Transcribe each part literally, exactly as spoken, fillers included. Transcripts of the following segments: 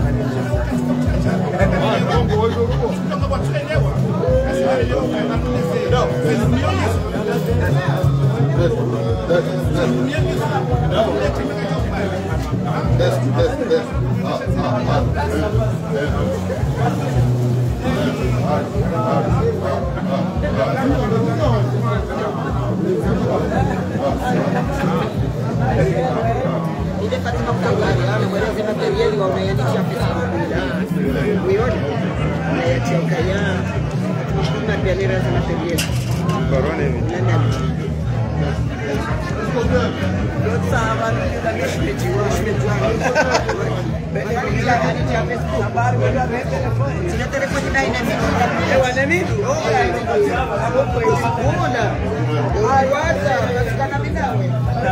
Ile Fatima kutangalia ameeleza materiali wameandikisha pesa uione ayacheka ya na biashara za materiali barone ndio sawa ndio nimeshmeji wa shmeji sina telefoni na ina mimi wana mimi aiwaza katika mimi nawe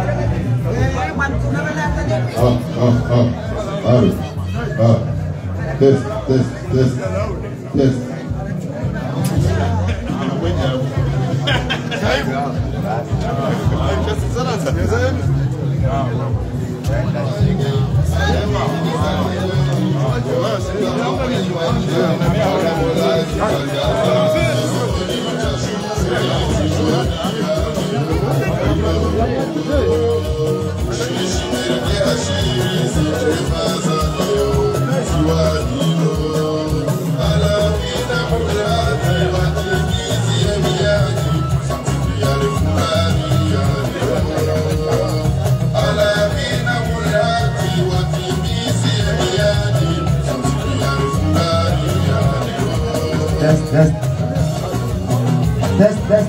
Ah, ah, ah, ah, ah, test, test, test, test. Test, test. Test, test.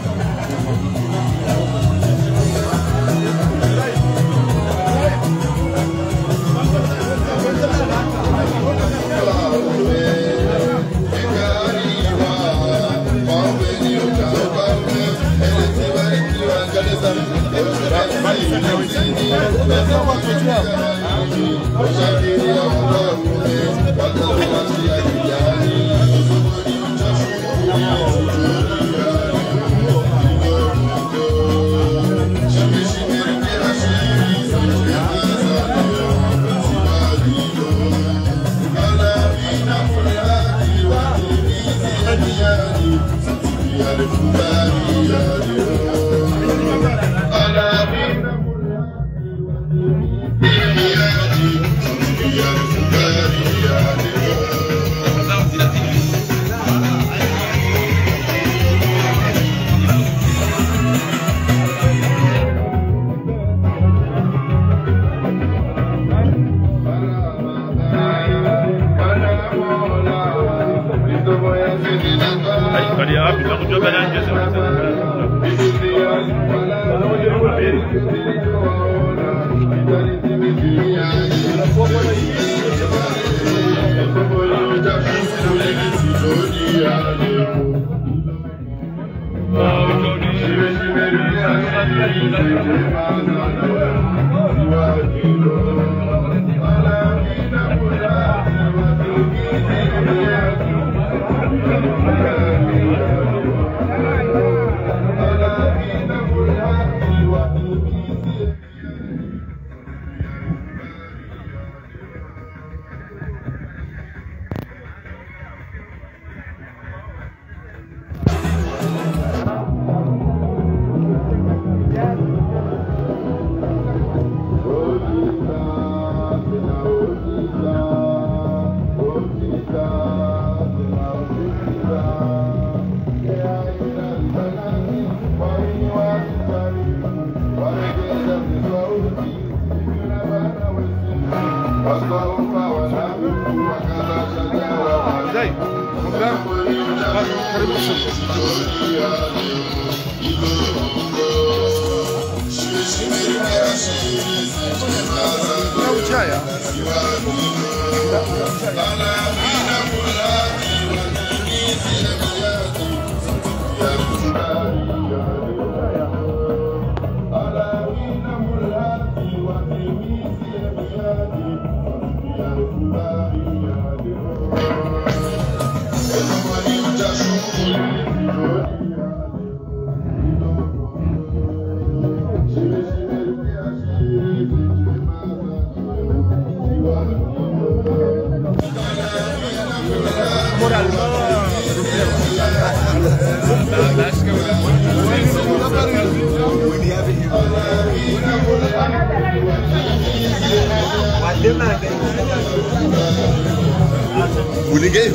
Unigueiro.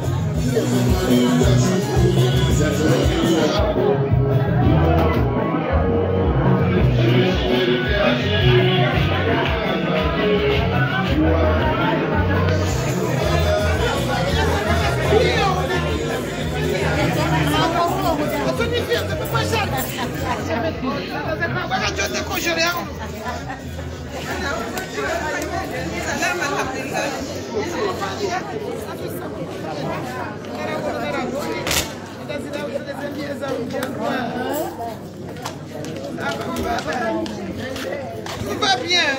Tout va bien.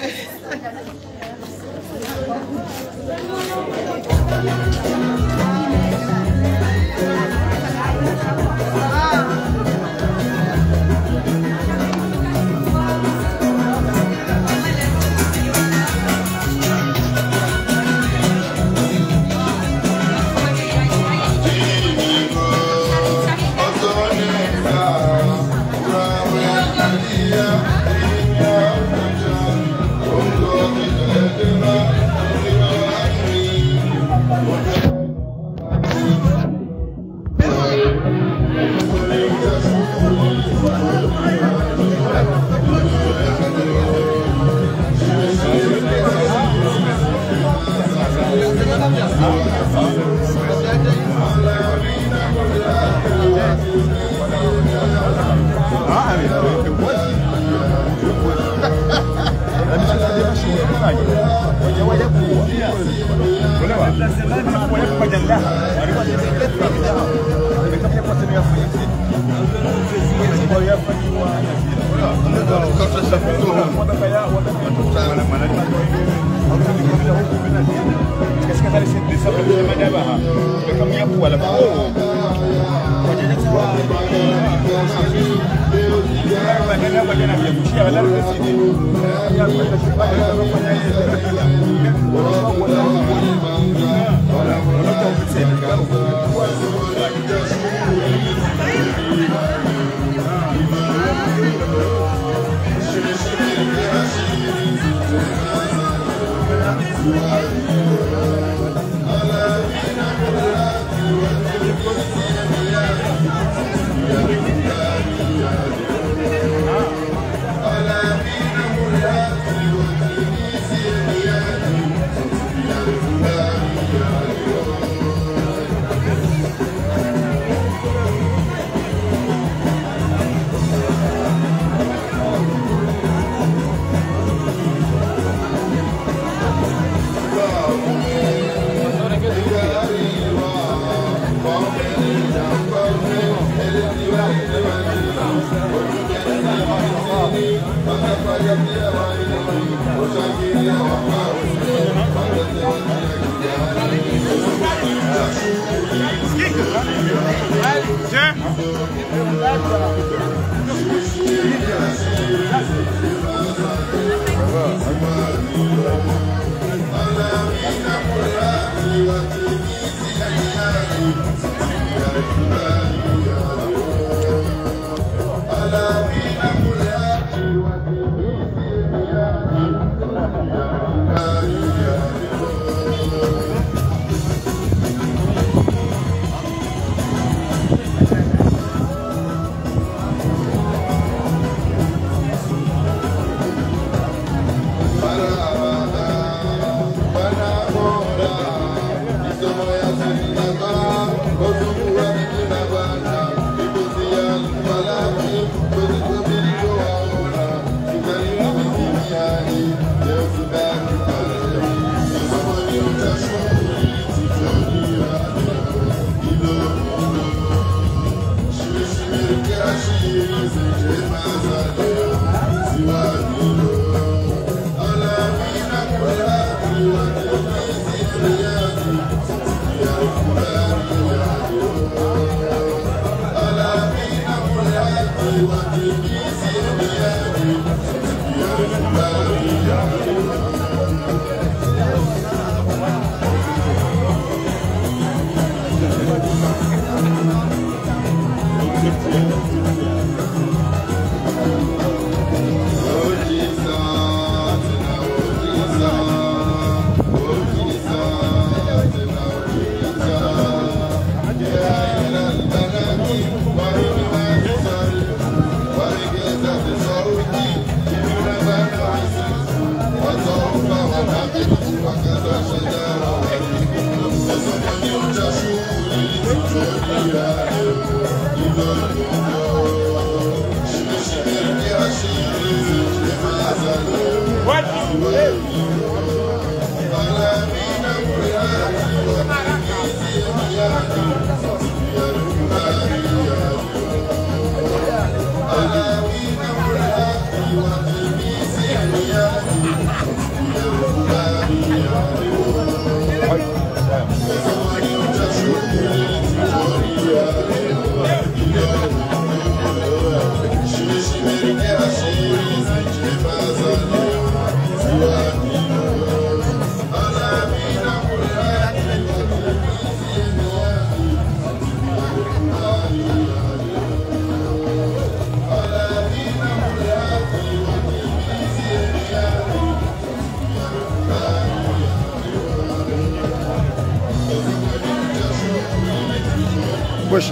باشه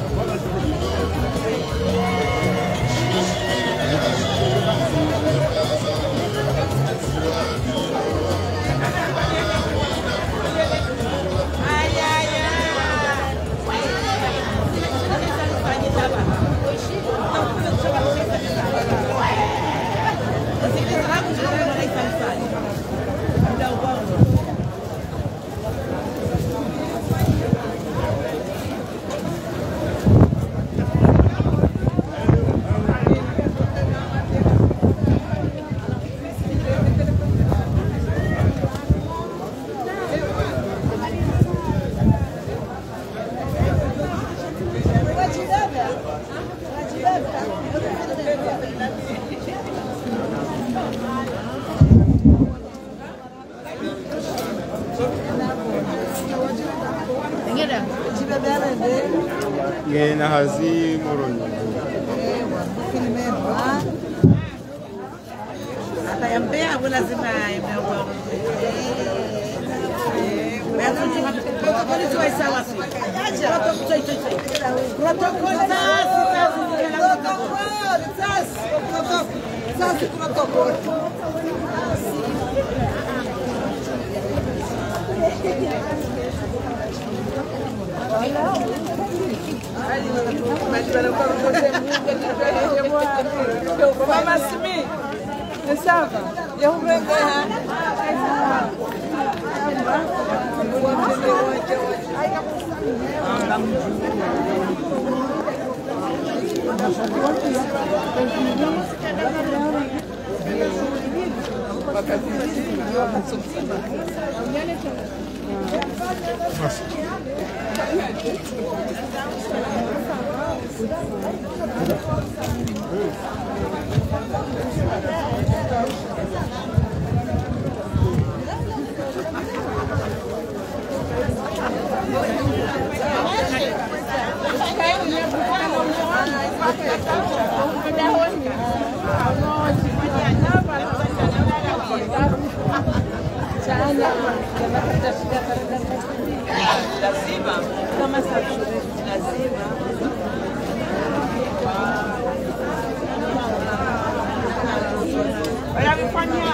ngena hazi moroni hata yampea kuna lazima imeoa protokoli tu sawa si protokoli sasa protokoli Mama Simi, sawa? Ya umengeha. Lazima kama sasa lazima wala kufanya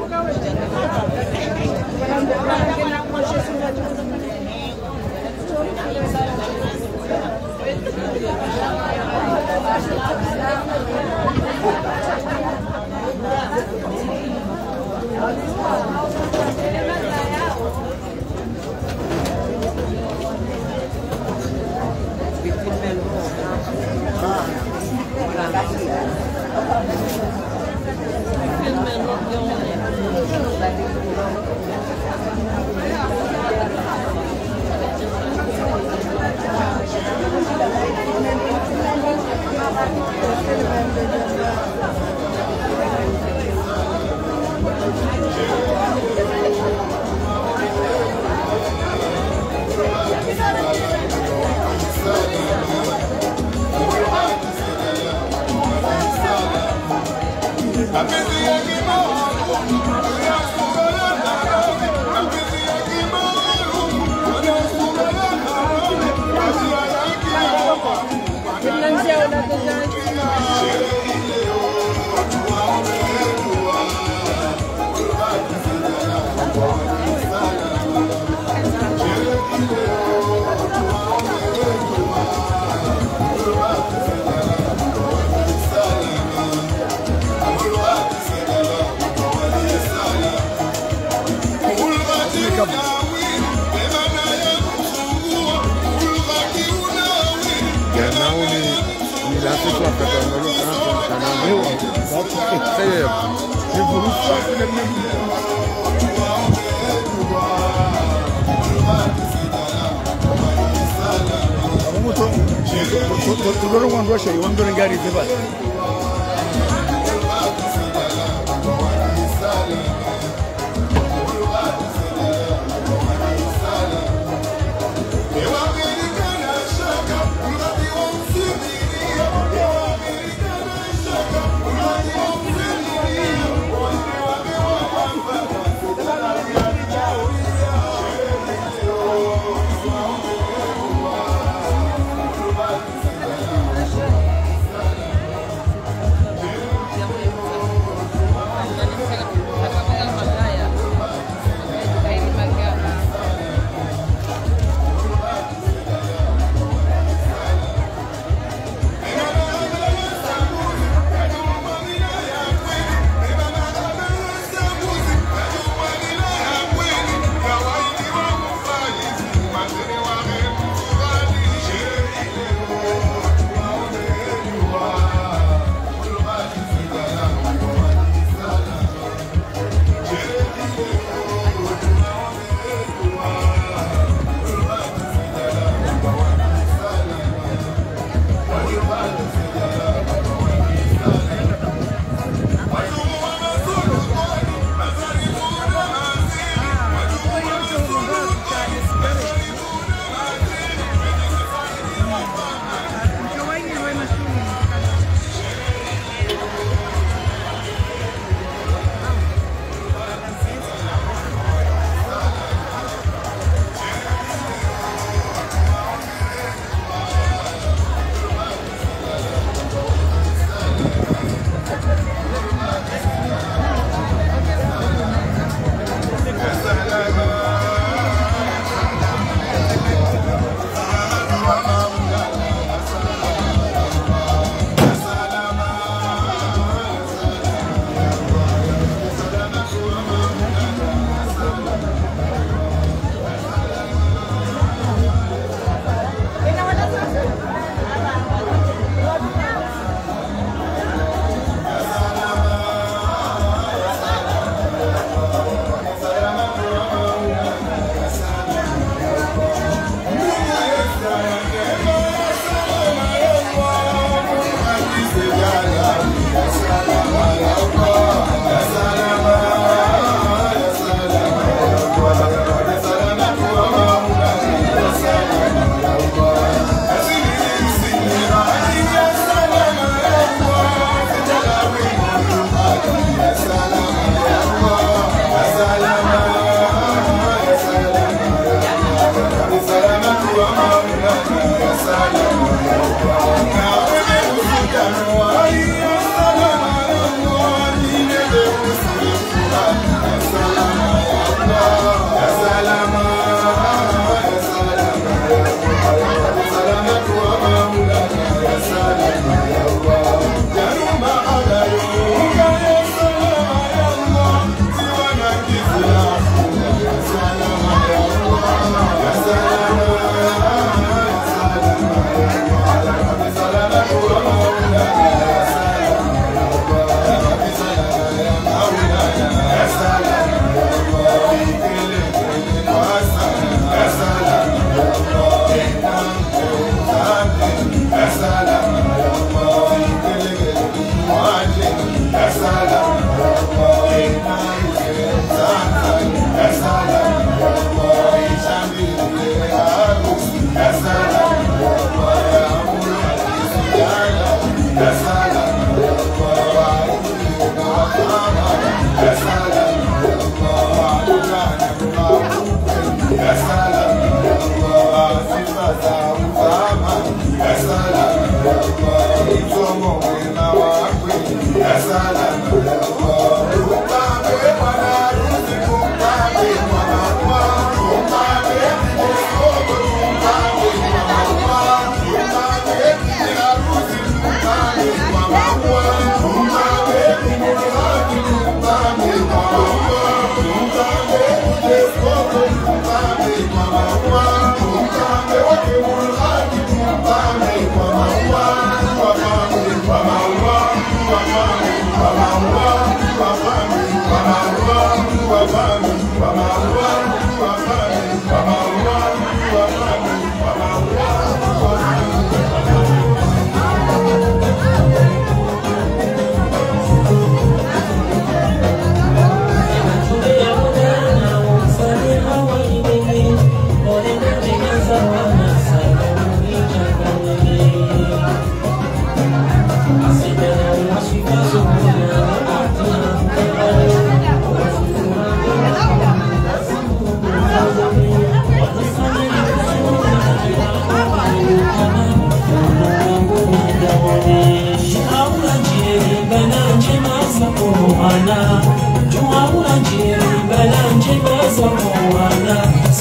Tudoro quando esce, quando ne gari ti fa.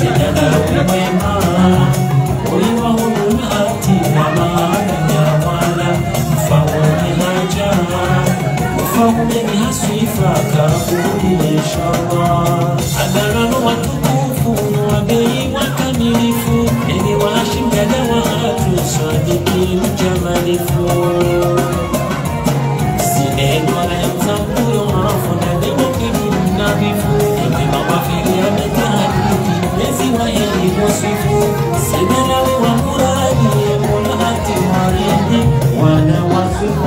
Sidana wema Oiwa hulati Wamana nyawala Mfawuni haja Mfawuni haswifa Kabuli inshallah Adarano watukufu Wabei wakamilifu Eni washingada watu Swadiki mjamalifu Sineno alemza mkuro Mafuna demo kebili nabifu Emi mawafiri ya metari Mezi wa heli wasifu Sidanawe wa muradi Mola hati warini Wana wasifu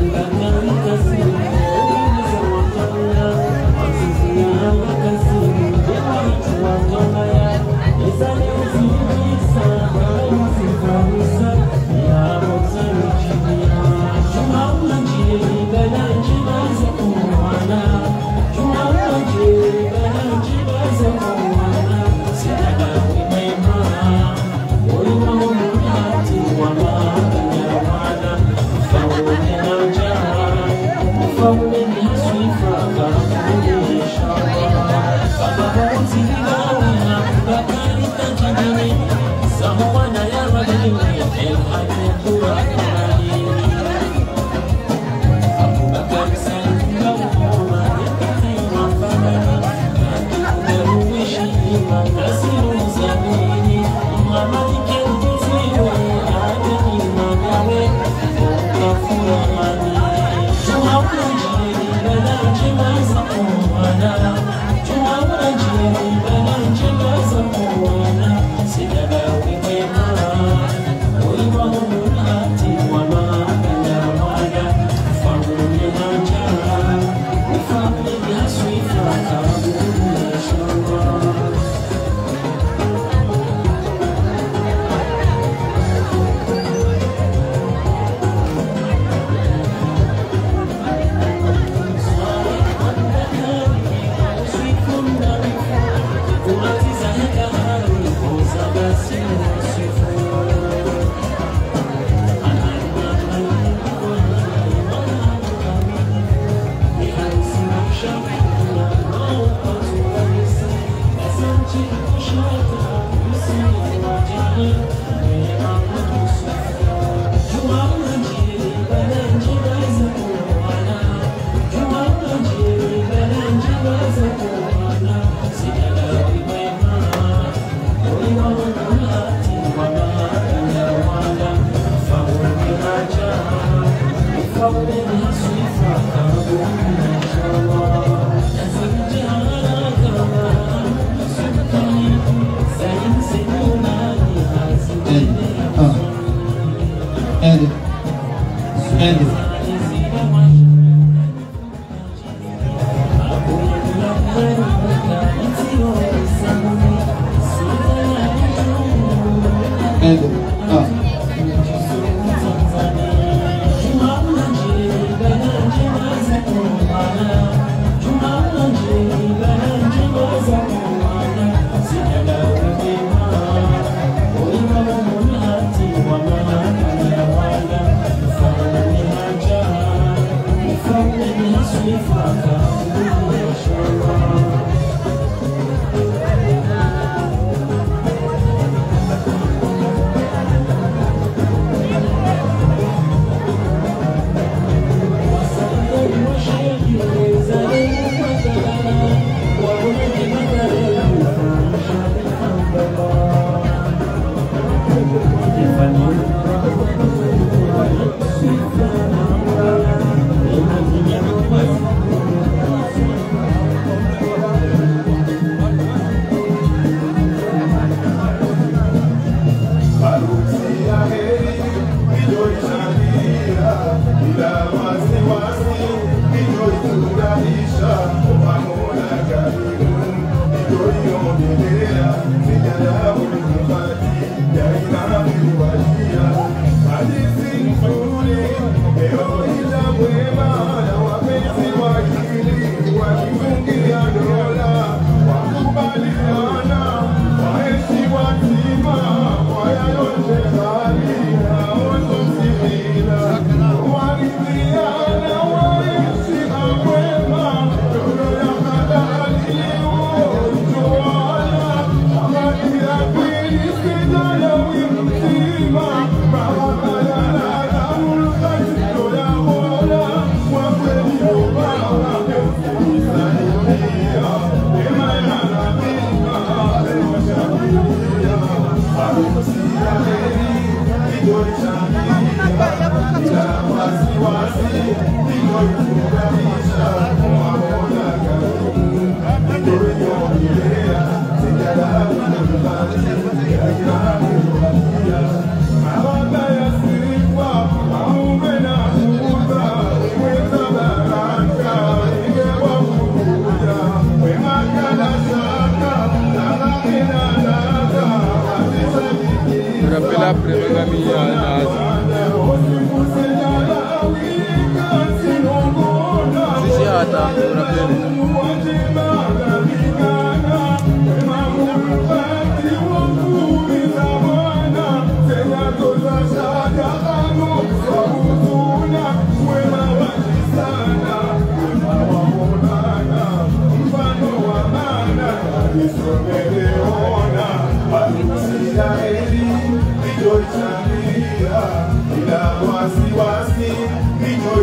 Thank you.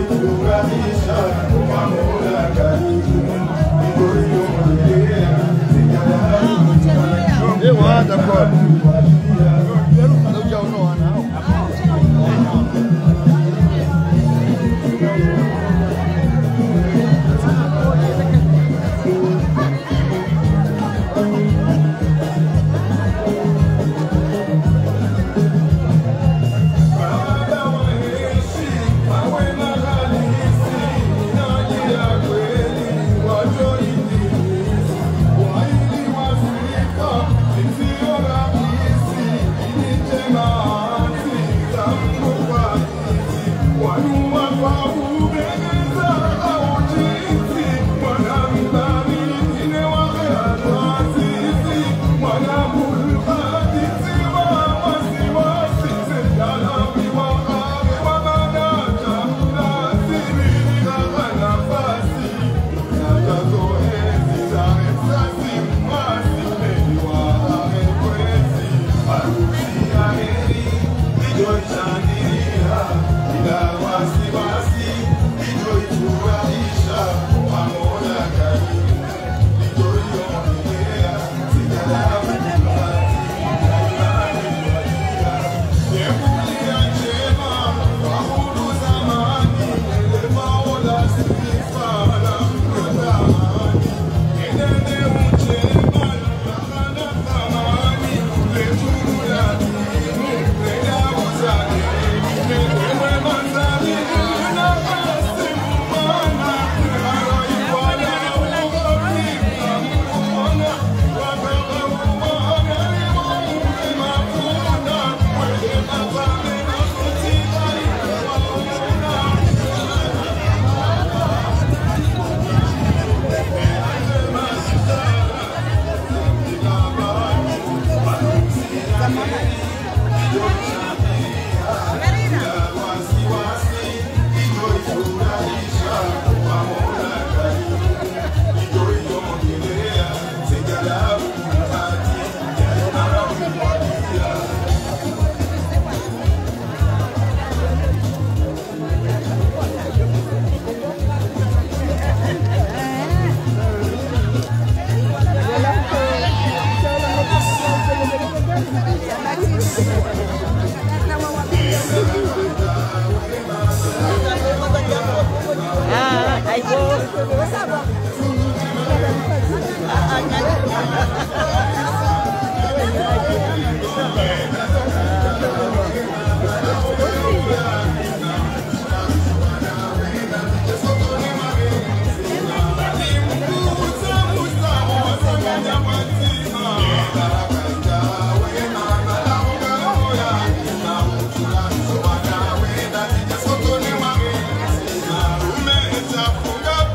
Umecha funga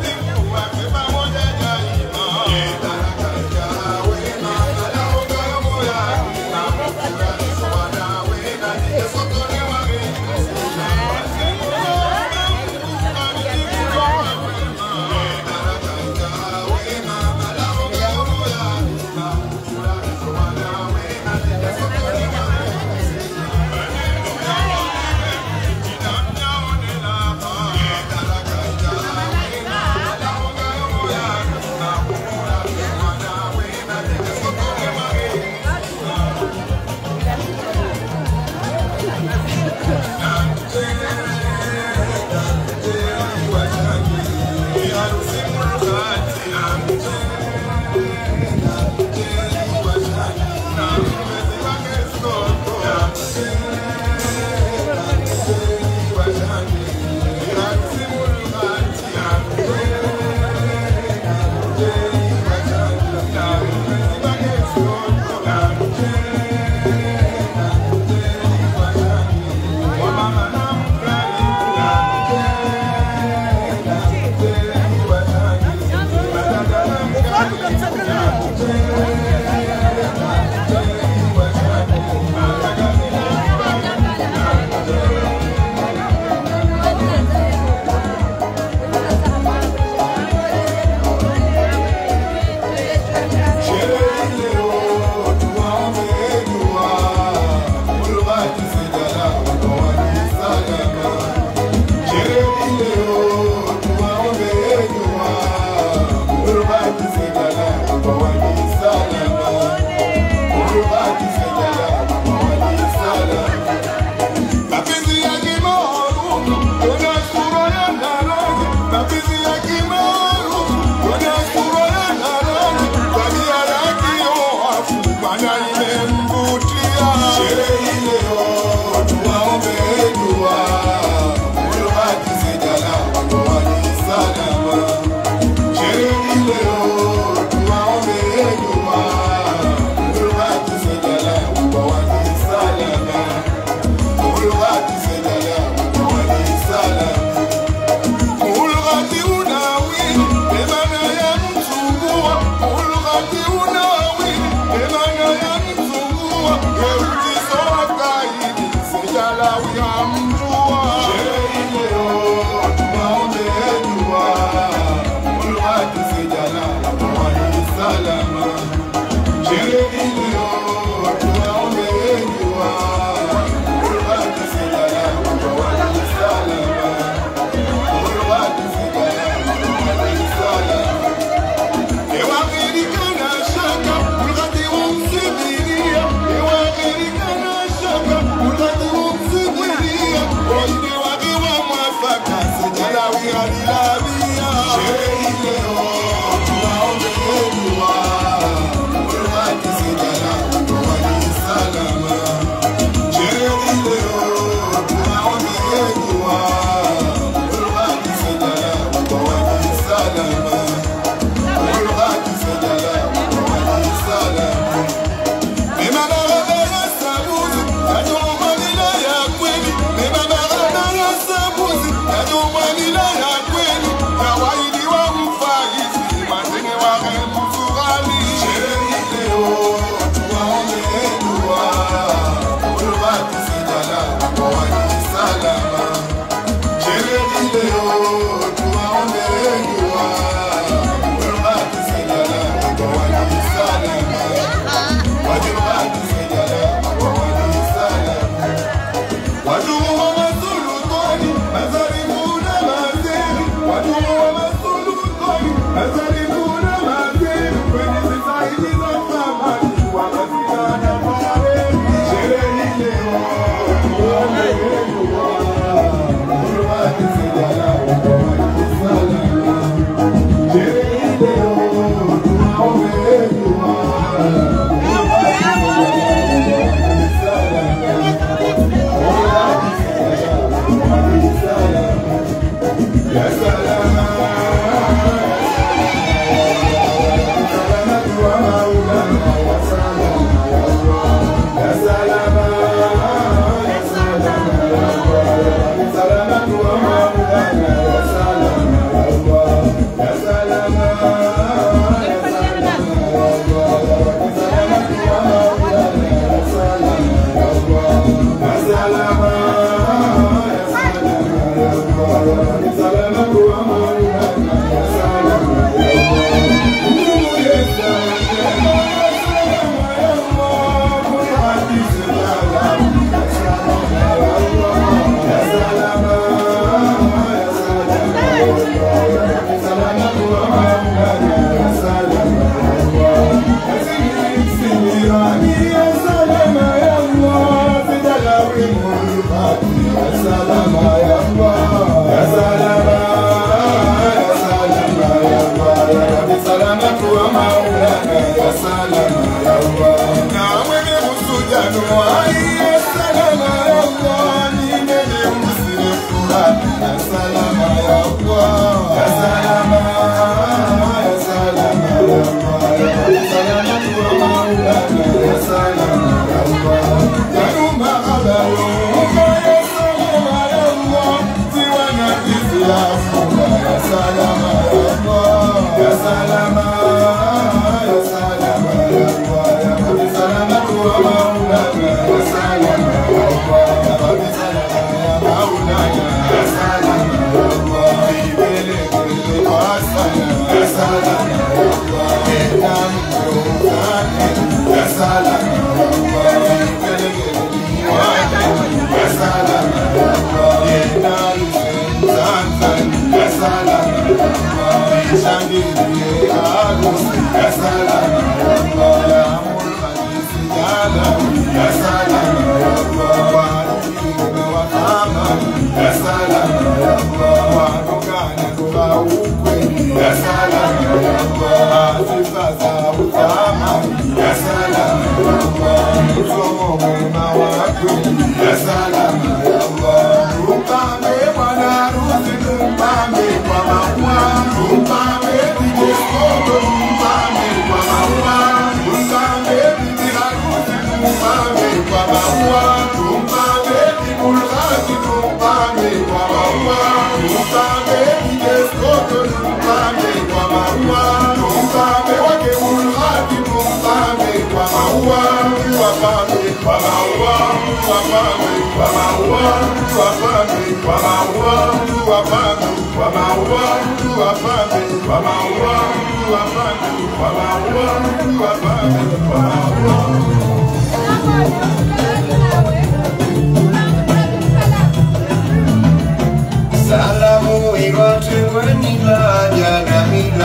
Salamu iwatengweni laja na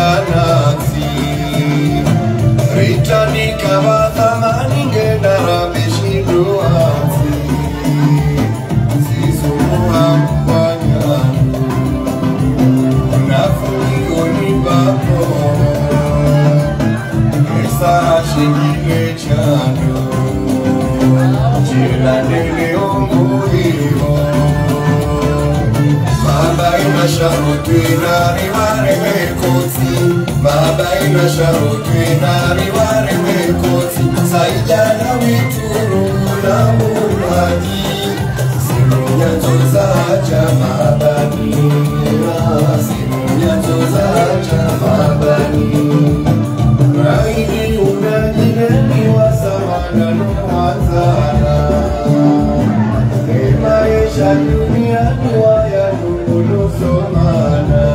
milanati Ritani kama thamani ngedara beshidoati Sisumuha mbanyanu sharutwina riware mekotsi mabaina sharutwina riware mekotsi saijana wituru na mulwadi simunyanzo zacha mabani simunyanzo zacha mabani raidi unajineni wasamana nuwazana maisha duniani wayanungulosomana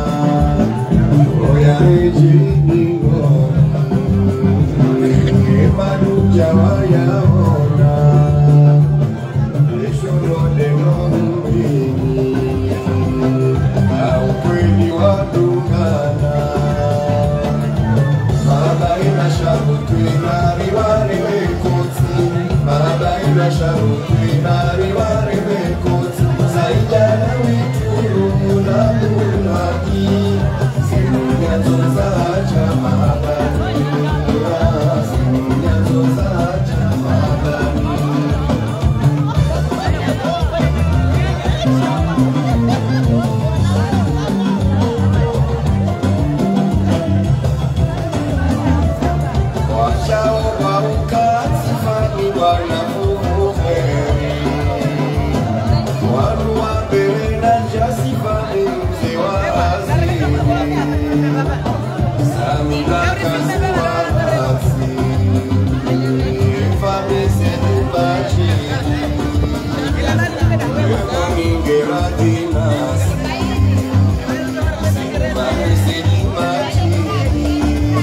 oyaejingo emaduja wayaona esholodenombini aukweli wadungana mabaina sharutwina riware mekotsi mabaina sharutwina riware mekotsi saijana wituru na mulwadi simunyanzo zacha mabani simunyanzo zacha mabani washao waukati fani wanamuheri wanu wambele na jasifani mze waziri samilakazi wakati famese tubachiri ekoningeratinasi famese dimachiri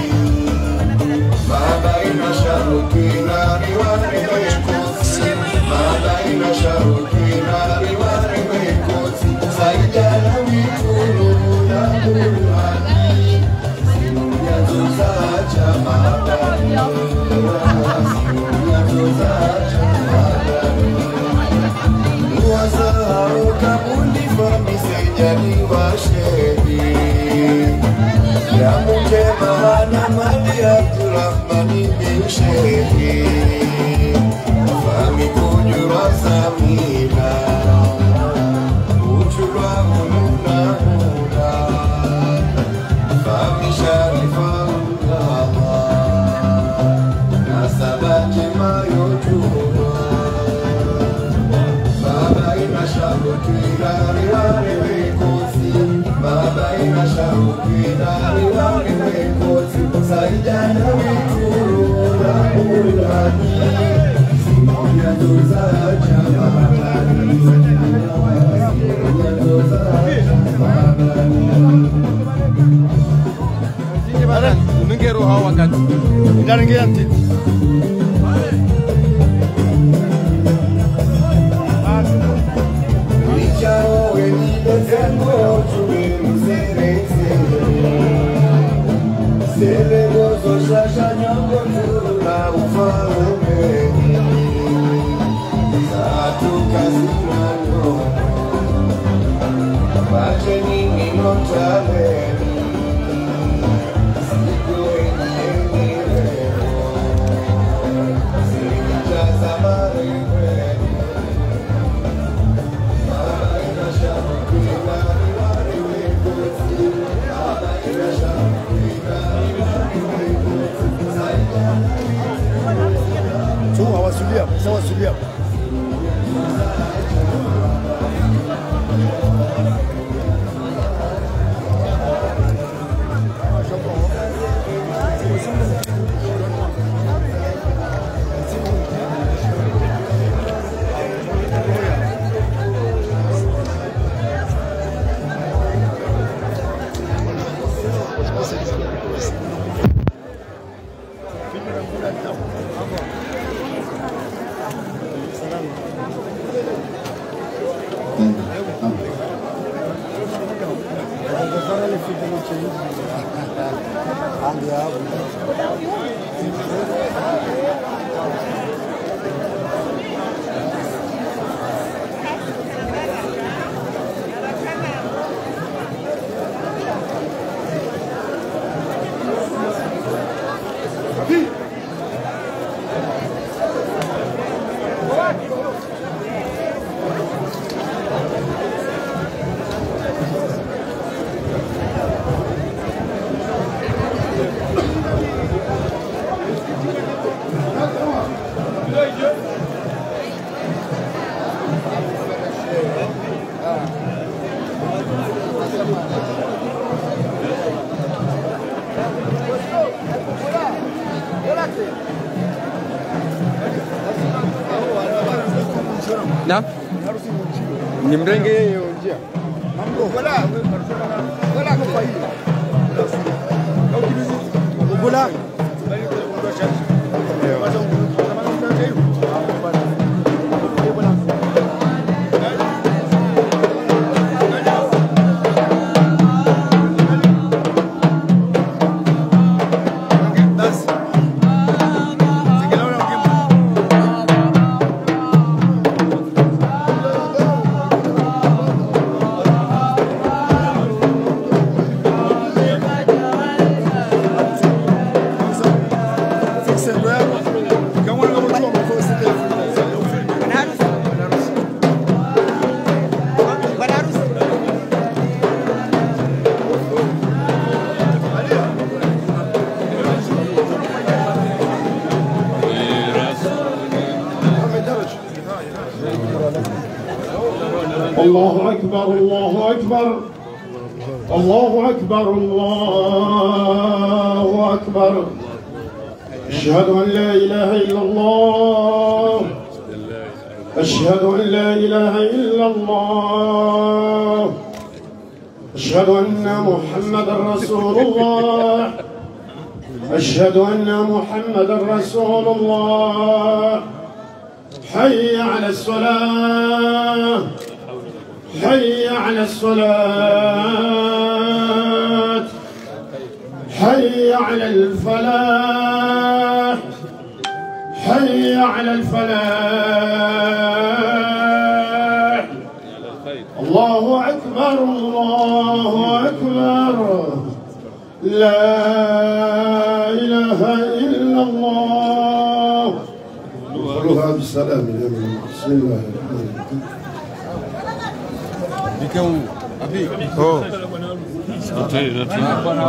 mabaina sharutwina riware mekotsi mabaina sharutwina riware mekotsi saijana wituru na mulwadi simunyanzo zacha mabani simunyanzo zacha mabani nuwasahau kabundi famisejani washedi yamunje mahana mali Abdurrahmani bin Sheikhi fami kujura samila ujura huluna hula fami sharifa ulama nasaba jema yojura mabaina sharutwina riware mekotsi mabaina sharutwina riware mekotsi saijana wituru na mulwadi simunyanzo zacha mabani simunyanzo zacha mabani Ada nungero hawa wakati. Ndaringia titi. Lichao wenile zengo chube mzereze Sele gozo shasha nyongo tula ufarume Zatu kasina no Bache nini no chaleni Siku enye nireo Sirika zamarebe Mabaina sharutwina riware mekotsi Mabaina sharutwina riware mekotsi saijana Tu hawasulia, sawa sulia. Na? Ni mrenge hiyo njia. Wala wala kwa hiyo. Ugula. الله أكبر الله أكبر الله أكبر الله أكبر أشهد أن لا إله إلا الله أشهد أن لا إله إلا الله أشهد أن محمدا رسول الله أشهد أن محمدا رسول الله حي على الصلاة حي على الصلاة حي على الفلاح حي على الفلاح الله أكبر الله أكبر لا إله إلا الله ادخلوها بالسلام بسم الله الرحمن الرحيم Dikau api. Oh. Betul, betul.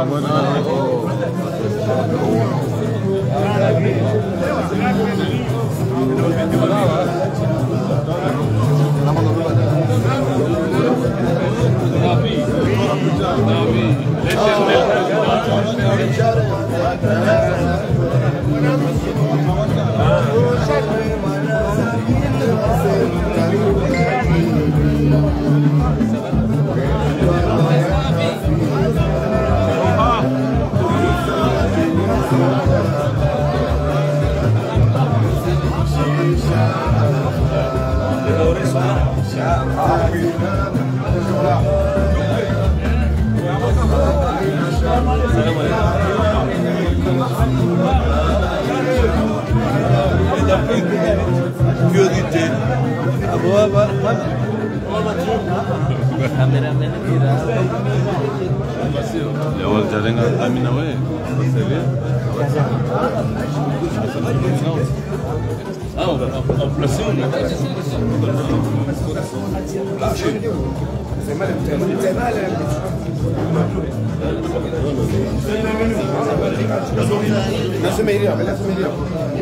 الأول جالنا أمين وين؟ أو أوبراسيون. Nasıl meyliyor? Nasıl meyliyor?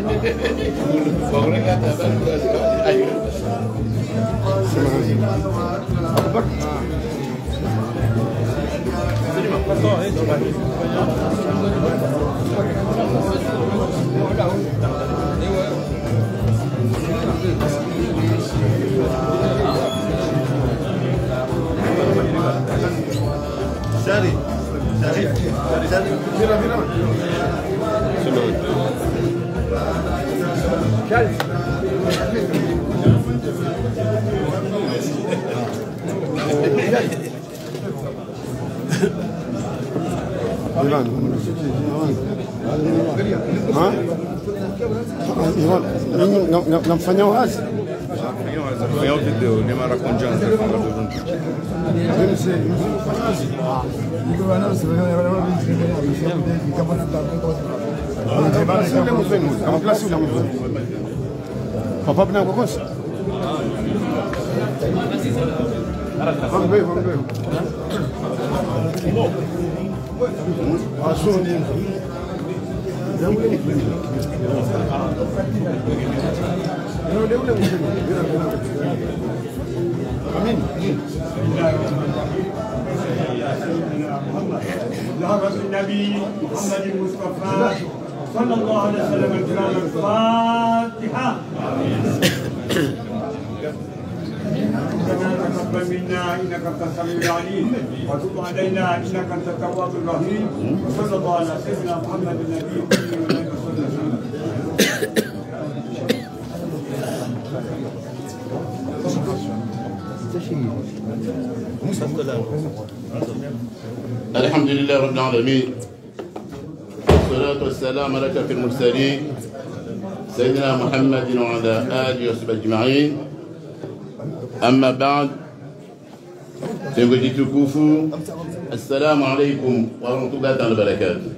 Sari, Sari, Sari, Mira, mira. Gel. Namfanya wazi foi ao vídeo, nem mais raconjando. Papa benar bagus. Vamos ver, vamos ver. Asun. Amin. لحضرة النبي محمد المصطفى صلى الله عليه وسلم الكرام الفاتحة. ربنا تقبل منا انك انت السميع العليم وتب علينا انك انت التواب الرحيم وصلى الله على سيدنا محمد النبي الامي وصلى الله الحمد لله رب العالمين والصلاة والسلام على أشرف المرسلين سيدنا محمد وعلى آله وصحبه أجمعين. أما بعد تنقل تكوفو السلام عليكم ورحمة الله وبركاته.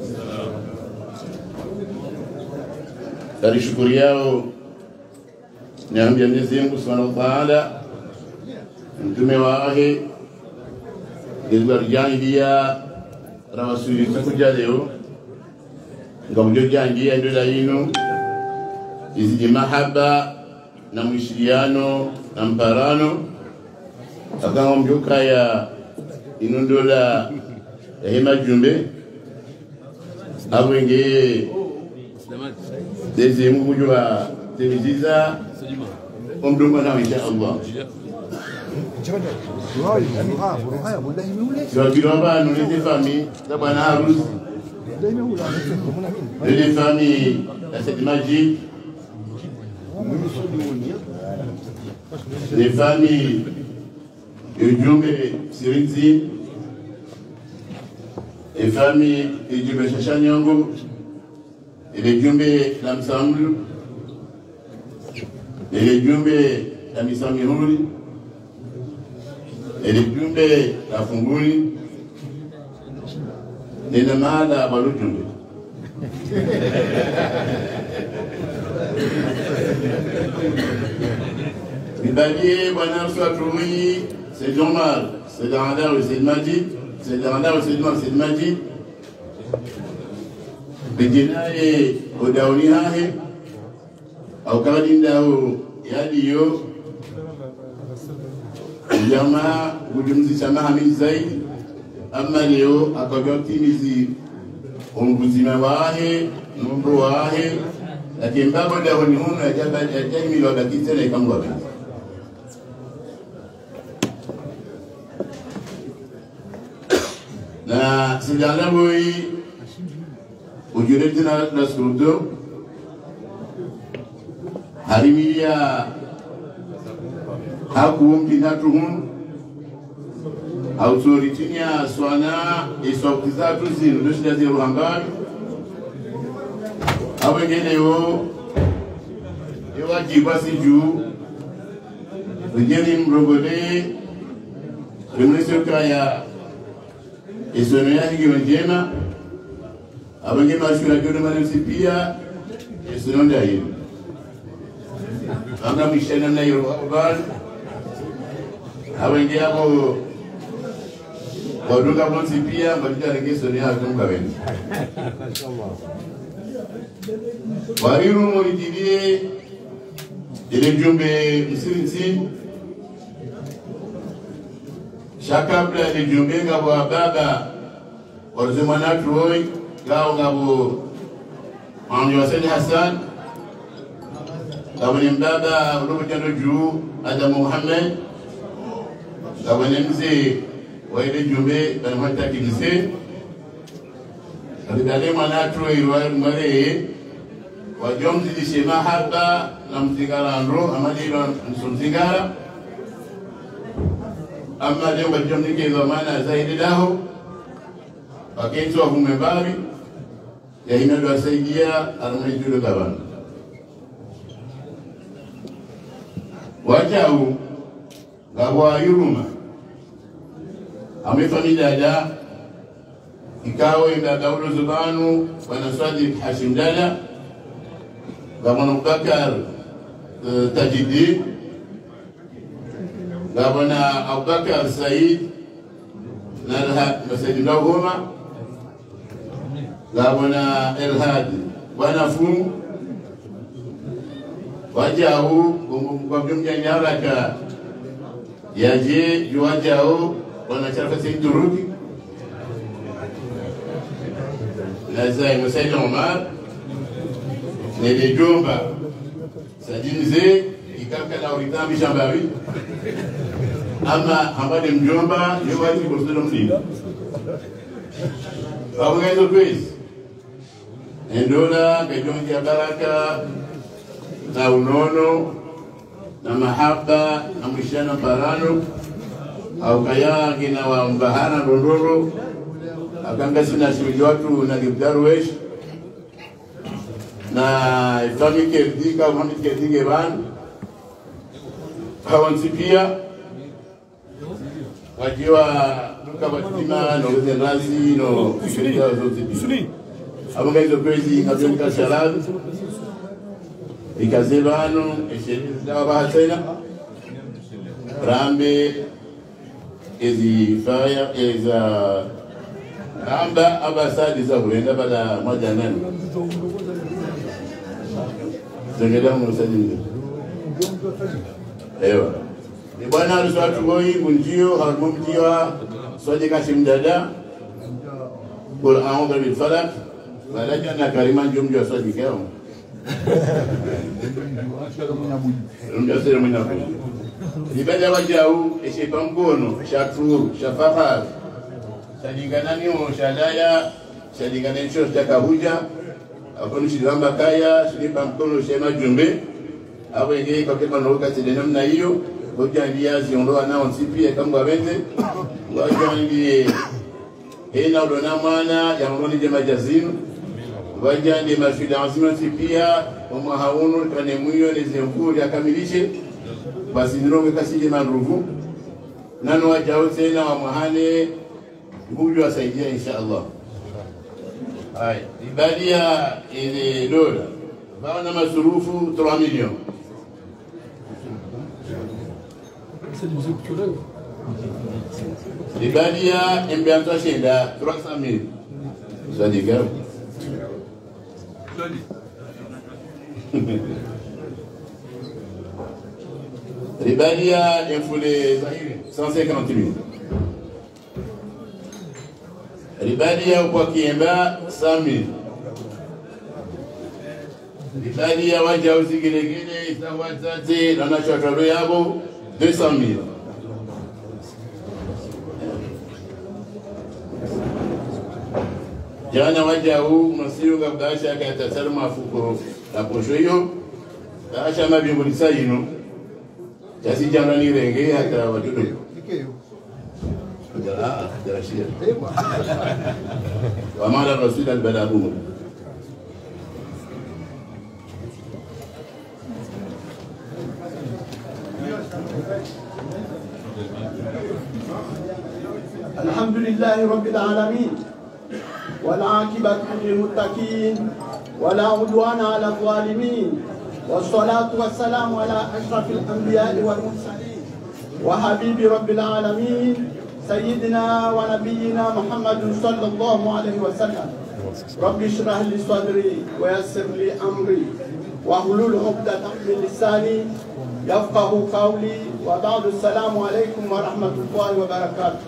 Dari syukur yao niambia Mwenyezi Mungu Subhanahu wa Ta'ala mtume wake izwarjangia rawasuli kuja leo ngabujo jangia ndio laino izidi mahaba na mwishiriano na mparano akanga mjoka ya inondola ya hema jumbe awenge Dezi Mungu jua timiziza omdumba na insha Allah. Kwa kilomba nulete fami za bwana harusi. Nulete fami ya Said Majid. Nulete fami ujumbe Sirinzi. Nulete fami ujumbe Shashanyongo. Ile jumbe la Msamru, ile jumbe la Misamihuri, ile jumbe la Funguni, nina mahala balu jumbe. Bibaliye bwana Arsuwa Turumi, Sayyid Omar, Sayyid Adawi, Sayyid Majid, Sayyid Adawi, Sayyid Omar, Sayyid Majid, Bejinaye odauni hahe au kawadindao yaliyo jamaa kujumzisha mahamili zaidi ama leo akajotimizi umbuzima wahe numbo wahe lakini mbabo dauni hunu ajami wabakite na ikamu wabakite na sijalabu hii ujureti na nasrudo harimia hakuum binatuhum autoritinia swana isokizatu zinu doshida ziru hambari awengene yo ewa jibasi juu rijeni mrongole rimnesioka ya isono ya higi wenjema abenge mashura jodo manesi pia esinonda yino anga mishena na yoro abal abenge abo waduka bonsi pia badika regeso ni hapo mkaweni wariru moridie ile jumbe msirinsi shakabla ile jumbe ngabo baba warzemana troy Gao ngabo Mwanyo Waseni Hassan Gabo ni mbaba Ulubu Jando Juu Adamu Muhammad Gabo ni mzee Waide Jumbe Banamata Kinise Kabidale Manatro Iruwa Mwale Wajomzi Lishe Mahaba Na Mzingara Andro Amadilo Msumzingara Ama leo Wajomzi Kezo Mana Zaidi Daho Wakentu wa Humebari ya hina wasaidia almajulu gabana wajau gawa yuruma amefamilia dada ikawa ina Daulo Zubanu wana Sadiq Hashim Dada gabana Abubakar Tajidi gabana Abubakar Said na Said Ndahoma Gabona Elhad wanafu wajau kwa mjumja nyaraka yaje wajau wanacharafa Turuki na zai Sayyid Omar nile jumba sajinze ikaka na uritambi shambari ama ambade mjomba yowaji kusilo mlinda wabugezo kwezi endola kajongi ya baraka na unono na mahaba na mwishana parano au kaya gina wa mbahana dondoro akangasi na shimili watu na gibdaruwesh na ifami kerdika umami kerdike ban hawansi pia wajiwa nuka batima no zenrazi no shirika zote bisuli abanga hizo kwezi ngabionka shalad ikazebano esheri dawa bahatena rambe ezi faya eza ramba abasadi za huenda bala moja nani zengeda msadi ewa ni bwana aliswatu boy bunjio harmumjiwa soje kashimdada qul a'udhu bil falaq walaja na kariman jumjo soje keo Mjasiri mwenyaku Nibenda wajau Eshepa mkono Shaturu Shafahar Shadinganani o Shadaya Shadinganani cho Shakahuja Akonu shidamba kaya Shilipa mkono Shema jumbe Awe ngei kwa kepa naruka Sidenam na iyo Hoja ndia ziondoa na onsipi ya kambu wabende Waja ndia Hena udona mwana Ya mwoni jema jazinu Waja ndia mashida azima sipia Oma haunu kane muyo nizemkuri akamilishe basi nironge kasije manruvu nano wajao tena wa mahane huyu wasaidia insha Allah. Hai ibadia ile dola baona masurufu trois millions ibadia embianto shenda trois cent mille sadiga Ribalia infoulé cent cinquante mille. Ribalia au Pokiemba cent mille. Ribalia waja usigelegele isawazate na nachotoro yabo deux cent mille. Jana waja huu masiru kabdasha kata salma fuko la posho hiyo. Kasha mabingulisa yino. Jasi jana ni renge hata wadudu. Jala jala shia. Wa mala rasul al-balagu. Alhamdulillah rabbil alamin. والعاقبة للمتقين ولا عدوان على الظالمين والصلاة والسلام على أشرف الأنبياء والمرسلين وحبيب رب العالمين سيدنا ونبينا محمد صلى الله عليه وسلم رب اشرح لي صدري ويسر لي أمري واحلل عقدة من لساني يفقه قولي وبعد السلام عليكم ورحمة الله وبركاته.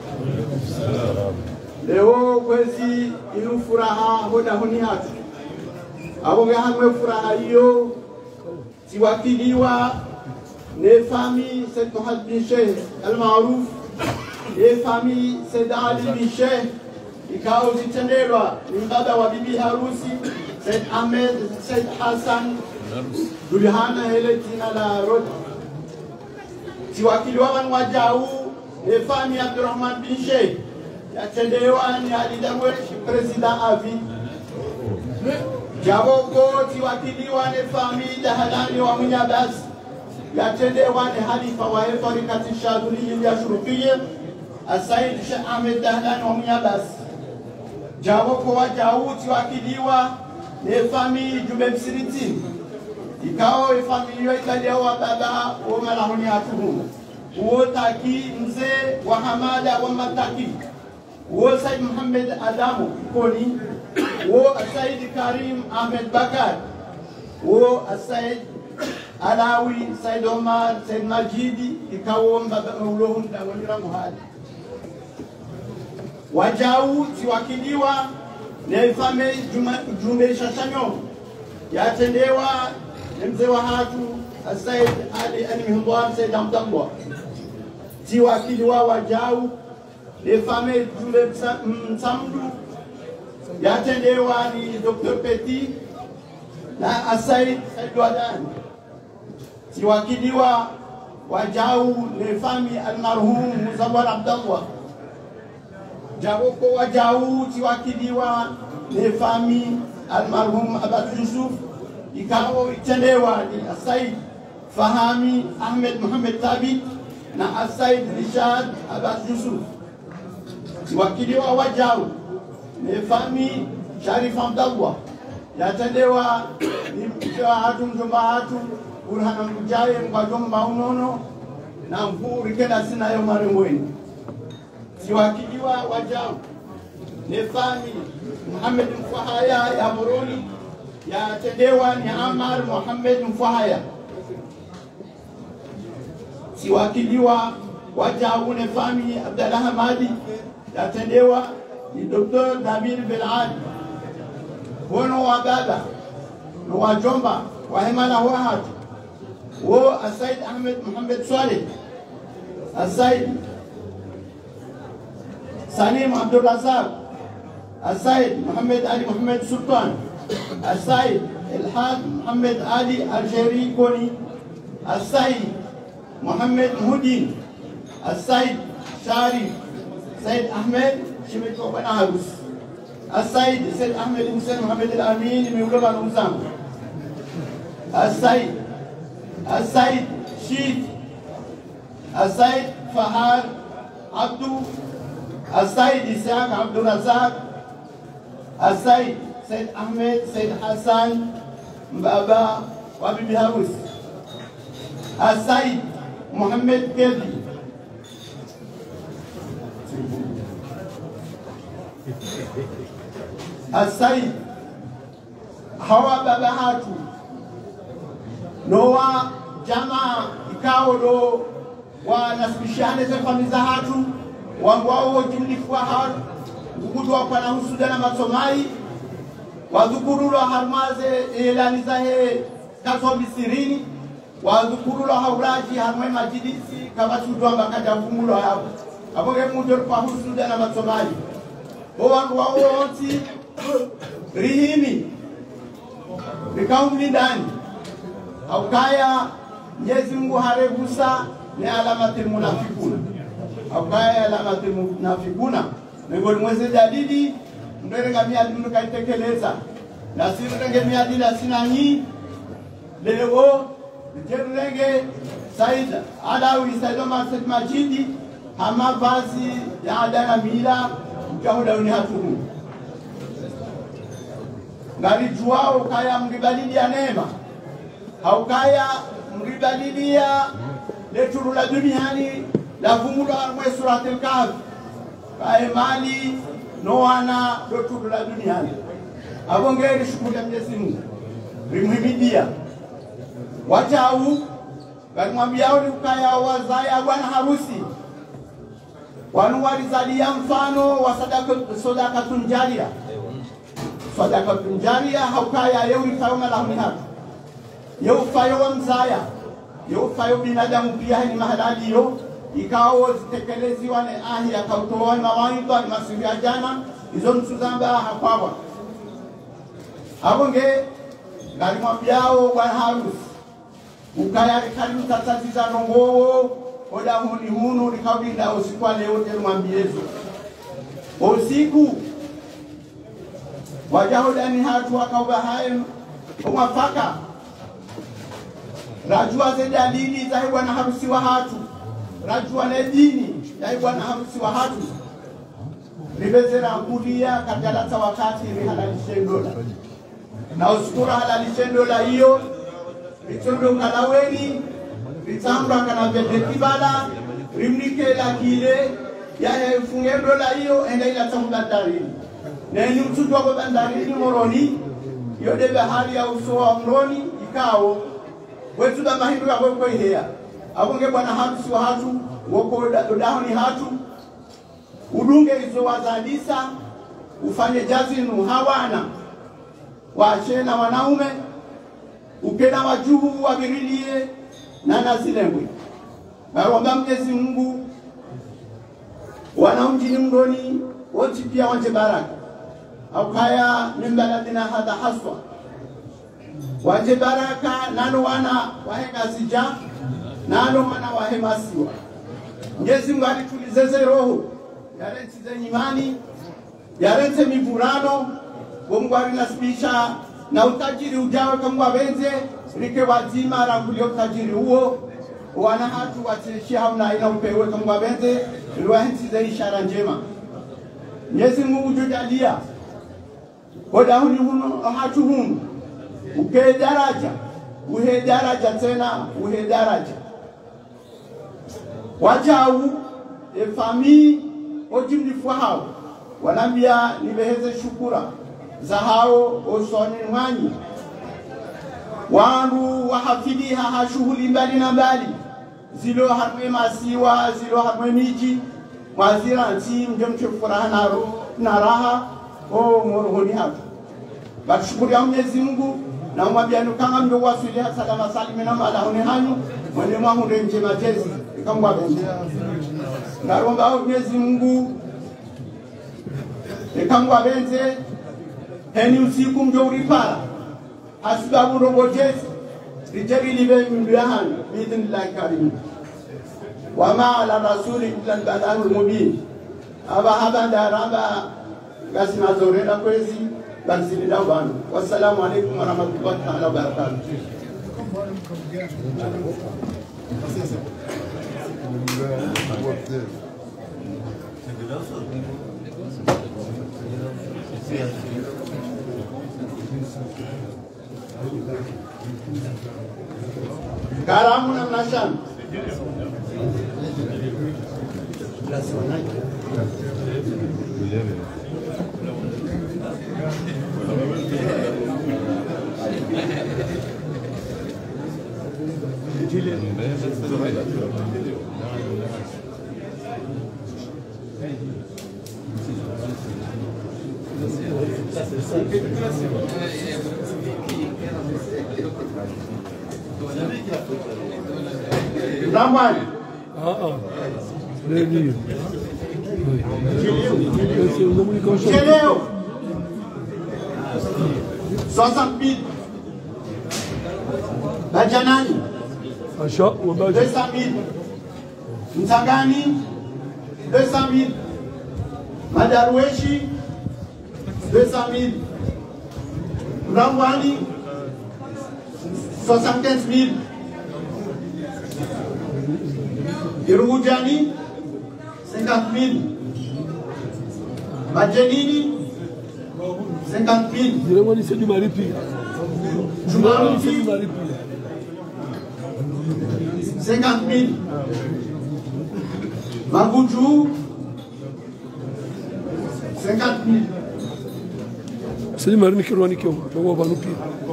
Leo kwezi inu furaha hoda honi hatu Abonge hamwe furaha hiyo Siwakiliwa Ne fami Said Muhammad bin Sheikh Al-Maruf Ne fami Said Ali bin Sheikh Ikao zitendelwa Ni mbaba wa bibi harusi Said Ahmed Said Hassan Dulihana hele tina la rodi Siwakiliwa wanu wajau Ne fami Abdurrahman bin Sheikh Yatendewa ni alidamwe President Avi Jaboko tiwakiliwa ni fami Dahalani wa Munyabas Yatendewa ni halifa wa Etorikati Shaduli ya Shurukiye Asaid Sheikh Ahmed Dahalani wa Munyabas Jaboko wa Jau tiwakiliwa ni fami Jube Msiriti Ikao fami yo italiawa baba wa malahuni atuhu Uotaki mzee wa Hamada wa Mataki wo Said Muhammad Adamu Koni wo Said Karim Ahmed Bakar wo Said Alawi Said Omar Said Majidi ikawo mbaba ulohun da wanyira muhali wajau tiwakiliwa na ifame Jume Shashanyo yatendewa mzee wa hatu Said Ali Al-Mihdan Said Abdallah tiwakiliwa wajau le famille Jule Msamdu yatendewa ni Doctor Petit na Said Saidwadan tiwakiliwa wajau le famille almarhum Muzawwar Abdallah jawoko wajau tiwakiliwa le famille almarhum Abbas Yusuf ikawa itendewa ni Said Fahami Ahmed Muhammad Thabit na Said Rishad Abbas Yusuf tiwakiliwa wajau le famille Sharif Abdallah yatendewa ni mkiwa hatu mjomba hatu Burhana Mkujaye mkwajomba unono na mkuu rikenda sina yo marengweni tiwakiliwa wajau le famille Muhammad Mfahaya ya Moroni yatendewa ni Amar Muhammad Mfahaya tiwakiliwa wajau le famille Abdallah Hamadi yatendewa ni Doctor David Belad wono wa baba no wajomba wa hemana wahad wo Said Ahmed Muhammad Saleh Said Salim Abdul Razak Said Muhammad Ali Muhammad Sultan Said Elhad Muhammad Ali Algeri Koni Said Muhammad Mudin Said Sharif Said Ahmed Shimito Banaharus Said Said Ahmed Hussein Muhammad Al-Amin Miulaba Nuzam Said Said Sheikh Said Fahad Abdu Said Isaac Abdul Razak Said Said Ahmed Said Hassan Mbaba Wabibi Harus Said Muhammad Kelly Said hawa baba hatu noa jamaa ikao do wanasibishane za familia hatu wangwao jumlifwa hatu ngudwa kwa na husuda na masomai wadhukurulo harmaze elani zahe kaso bisirini wadhukurulo hauraji harmwe majidisi kama tudwa mbakaja vumulo hapo hapo ngemujo kwa husuda na masomai wangwao wote rihimi bikaumli ndani aukaya Mwenyezi Mungu haregusa ni alamatil munafikuna aukaya alamatil munafikuna miongoni mwezi dalili ndorenga miadi mkaitekeleza na sirenge miadi la sinani leo jerenge Said Alawi Said Omar Said Majidi hama basi ya adana mila mkahuda unihatuhu ngari juao kaya mribalilia neema haukaya mribalilia leturu la duniani la vumula armwe suratul kahf kaya mali noana leturu la duniani abongeri shukuru ya Mwenyezi Mungu rimhimidia wajau garimwambiao ni ukaya wazaya bwana harusi wanuwalizalia mfano wa sadaka sadaka tunjaria sadaka tunjaria haukaya yeuri kaona lahuni hatu yeu fayo wa mzaya yeu fayo binadamu pia ni mahalali yo ikawo zitekelezi wane ahi ya kautowa ni mawaidha ni masifu ya jana izo msuzamba hapawa abonge garimwambiao bwana harusi ukaya karimu tataziza nongowo oda huni hunu nikawinda usiku wa leo telumwambiezo usiku wajahodani hatu wakauba hayo umafaka rajua ze dalili za bwana harusi wa hatu rajua na dini ya bwana harusi wa hatu ribezera kulia kajalata wakati rihalalishe dola na usikura halalishe dola hiyo ritondo kalaweni ritambra kana bedekibala rimnike la kile ya funge dola hiyo enda ila tambla darini na ni mtutu wa bandarini moroni yode bahari ya uso wa mroni ikao wetu da mahindu ya kwa hea abonge bwana harusi wa hatu woko dodahoni hatu udunge hizo wazalisa ufanye jazinu hawana waachena wanaume ukena wajuhu wabirilie na nazilengwe. Naomba Mwenyezi Mungu wana mjini Mdoni wote pia wanje baraka. Au kaya min baladina hadha haswa. Wanje baraka nalo wana wahenga sija nalo wana wahemasiwa. Mwenyezi Mungu alitulizeze roho yarete zenye imani yarete mivurano Mungu alinasibisha na utajiri ujawe kama wabenze rike wazima rangulio utajiri huo wana hatu watishia hauna ina upewe kama wabenze ruwahensi za ishara njema. Mwenyezi Mungu jujalia koda huni huno hatu hunu uke daraja uhe daraja tena uhe daraja wajau e fami ojimlifu hao wanambia nibeheze shukura za hao osoni mwanyi wangu wahafidhiha ha shughuli mbali na mbali zilo harwe masiwa zilo harwe miji mwazira nti mjemche furaha na, na raha o morohoni hapo bashukuri ya Mwenyezi Mungu na mwambia nukanga mdo wasuli salama salimi na malahuni hanyu mwene mwangu nje majezi ikamwa benje naromba Mwenyezi Mungu ikamwa benje heni usiku mjo uripara asibabu robotezi rijali libe mbiahani bidhnillahi karim wama ala rasuli illa al-balagul mubin aba haba daraba gasina zorenda kwezi banzilida bana wassalamu alaykum wa rahmatullahi ta'ala wa barakatuh. Karamu na mnashana Ramani. Ah ah. Levio. Cheleo. soixante mille. Bajanani. Achat ou deux cent mille. Mtangani. deux cent mille. Madarweshi. deux cent mille. Rangwani. soixante-quinze mille. Irujani, cinquante mille. Majenini, cinquante mille. Diremoni c'est du maripi. Diremoni c'est du maripi. cinquante mille. Magoudjou, cinquante mille. C'est du marini qui roani qui on va voir nous pieds.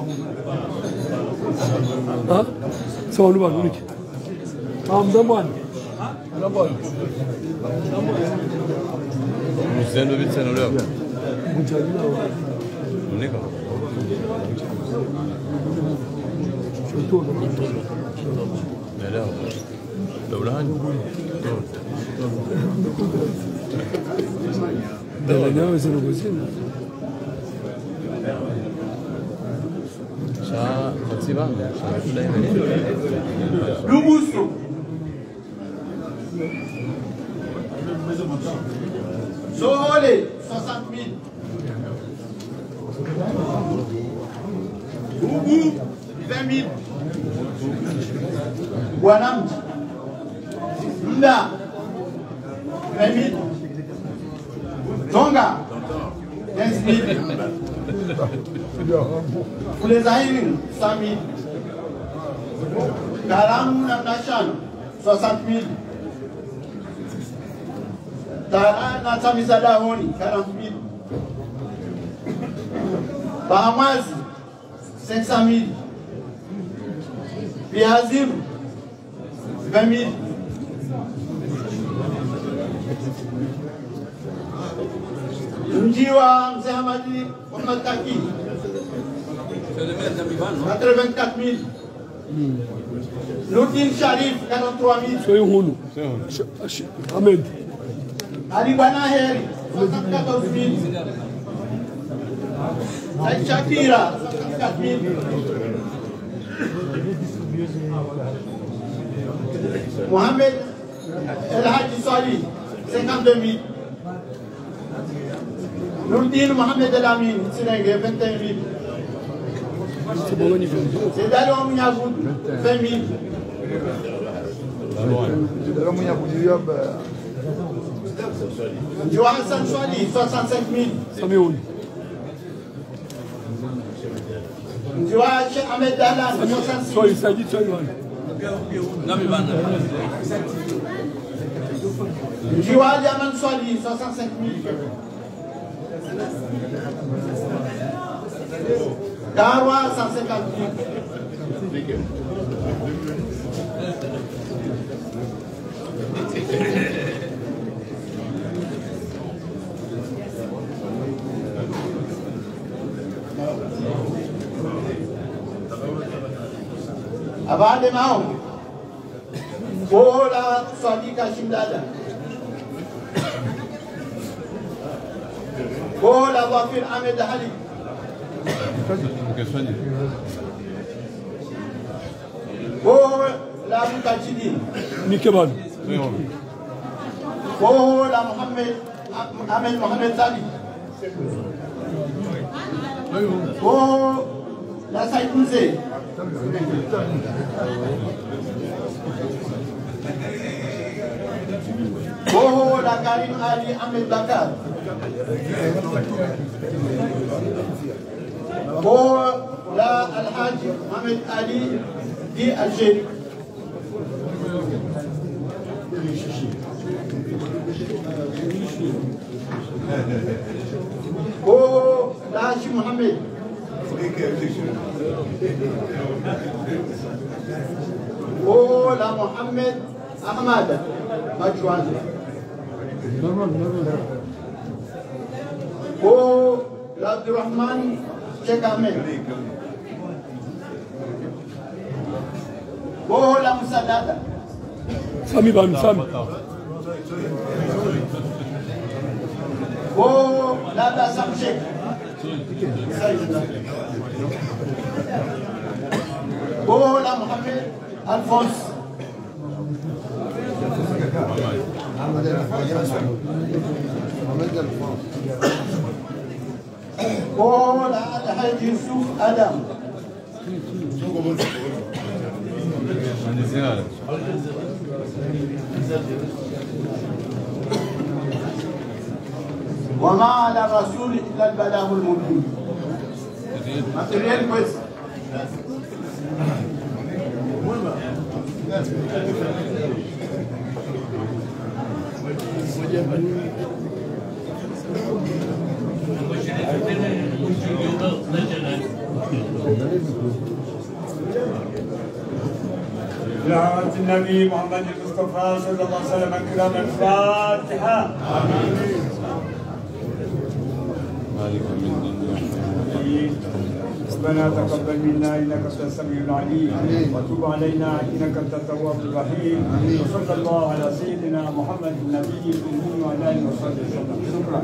Ah, ça va nous voir nous. Ah, m'damane. Mzee ndio vitano leo. Unika. Shoto. Leo. Dawlani. Dawlani wewe sio kuzini. Sha katiba. Lubusu. Sohole, soixante mille. Boubou, vingt mille. Guanamdi. Nda, vingt mille. Tonga, quinze mille. Pour les Aïrines, cent mille. Karam Namnachan, soixante mille. Tara Natamizada Honi, quarante mille. Bahamas, cinq cent mille. Piazim, vingt mille. Njiwa Mzamadi, Omataki, quatre-vingt-quatre mille. Nurdin Sharif, quarante-trois mille. Soy Hulu. Ahmed. Ali Banaheri, soixante-quatorze mille. Saïd Shakira, soixante-quatre mille. Mohamed El Hadji Sali, cinquante-deux mille. Nurdin Mohamed El Amin, Sénégal, vingt et un mille. C'est Dali Omouniagoud, vingt mille. Johan Hassan Swali, soixante-cinq mille. Samioun. Johan Cheikh Ahmed Dahlan, soixante-six Soy mille. Saïd Soyman. Johan Yaman Swali, soixante-cinq mille. Darwa, cent cinquante mille. Avant de Mahom, Bola Swadi Kashim Dada, Bola Wafir Ahmed Ali, Bola Mukachidin, Nikeban. Bola Mohamed Ahmed Mohamed Sali, Bola Saïd Mousse, Bola Karim Ali Ahmed Bakar, Bola Al-Haji Ahmed Ali Di Algérie. Bola Haji Mohamed. Bola Mohamed Ahmad Majwan. Bola Abdurrahman Sheikh Ahmed. Bola Musadada. Sami Ban, Sami. Bola Bassam Sheikh. Bola Mohamed Alphonse. Bola Al-Haji Yusuf Adam. وما على الرسول الا البلاغ المبين. Material quiz. دعوة النبي محمد المصطفى صلى الله عليه وسلم الكرام الفاتحة. ربنا تقبل منا انك انت السميع العليم وتب علينا انك انت التواب الرحيم وصلى الله على سيدنا محمد النبي الامي وعلى اله وصحبه وسلم. شكرا.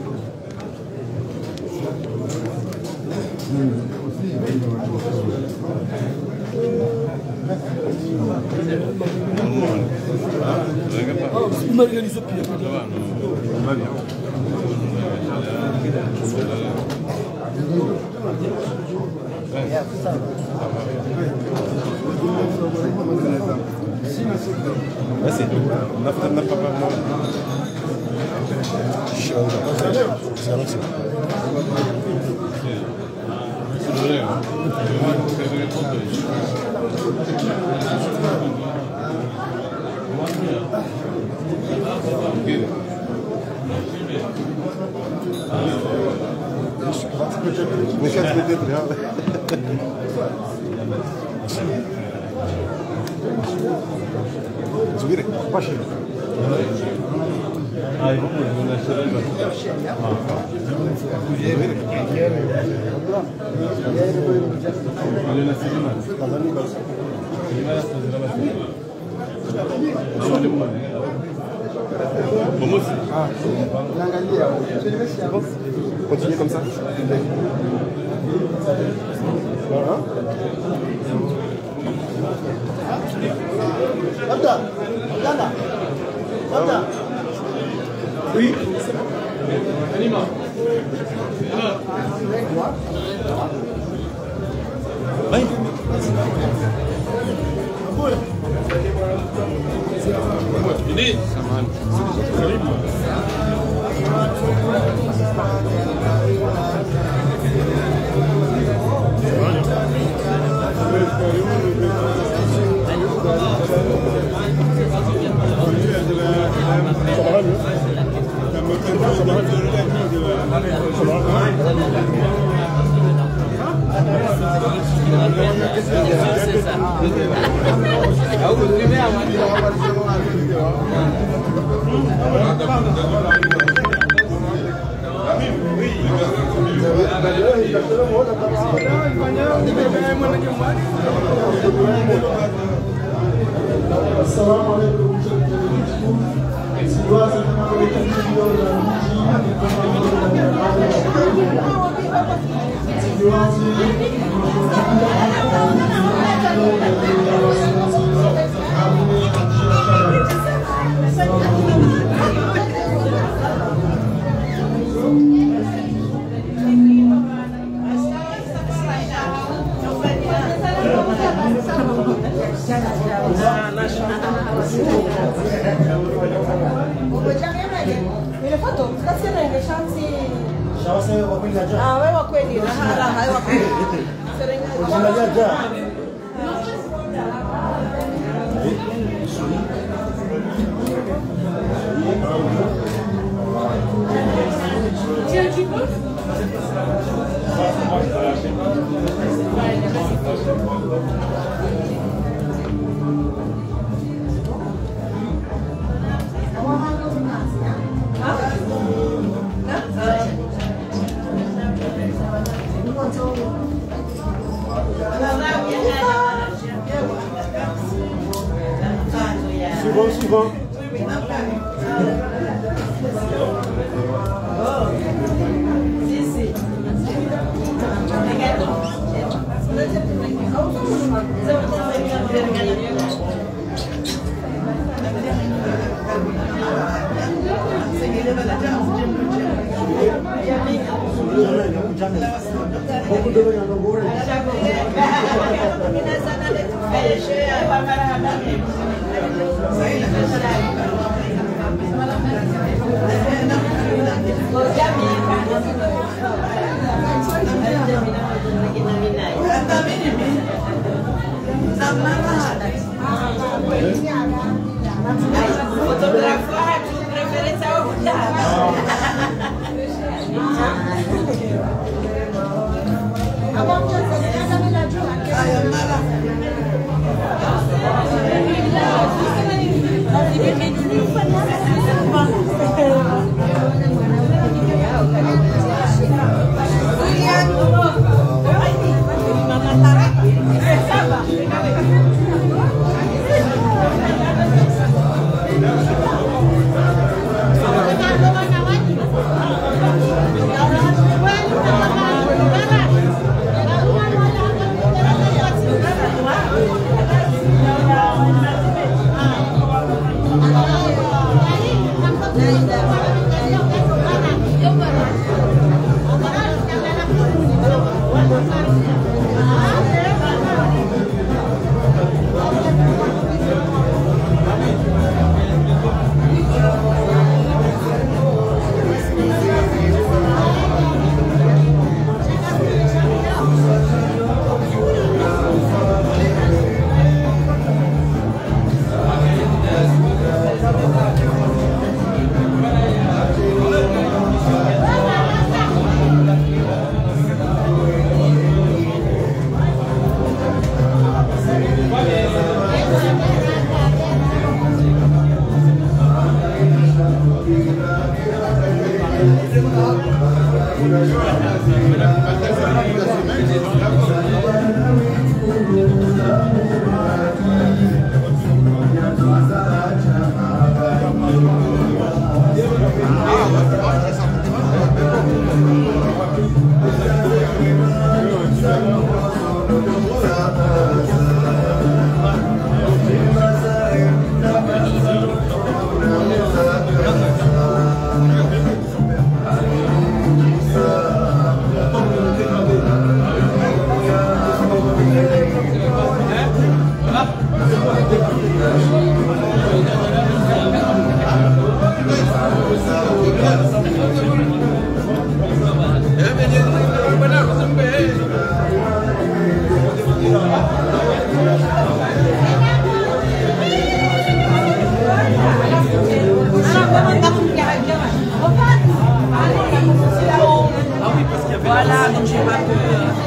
Merci. نفضل نبقى زويرة باشا هاي هم من الشريف Boleh nasi lima. Lima nasi berapa? Lima lima. Momus. Ah. Continuez comme ça. Voilà. Abda. Abda. Abda. Oui. Anima. Baik. Ini samaan. Assalamualaikum. Ile foto tukasiana ile shansi. Shawase wa kweli na Ah, wewe wa kweli na hala hayo wa kweli. Serengeti. Jaja. Tiens, tu peux? Suivant, suivant. Fotografar de preferência ao Well, Voilà, donc j'ai pas que...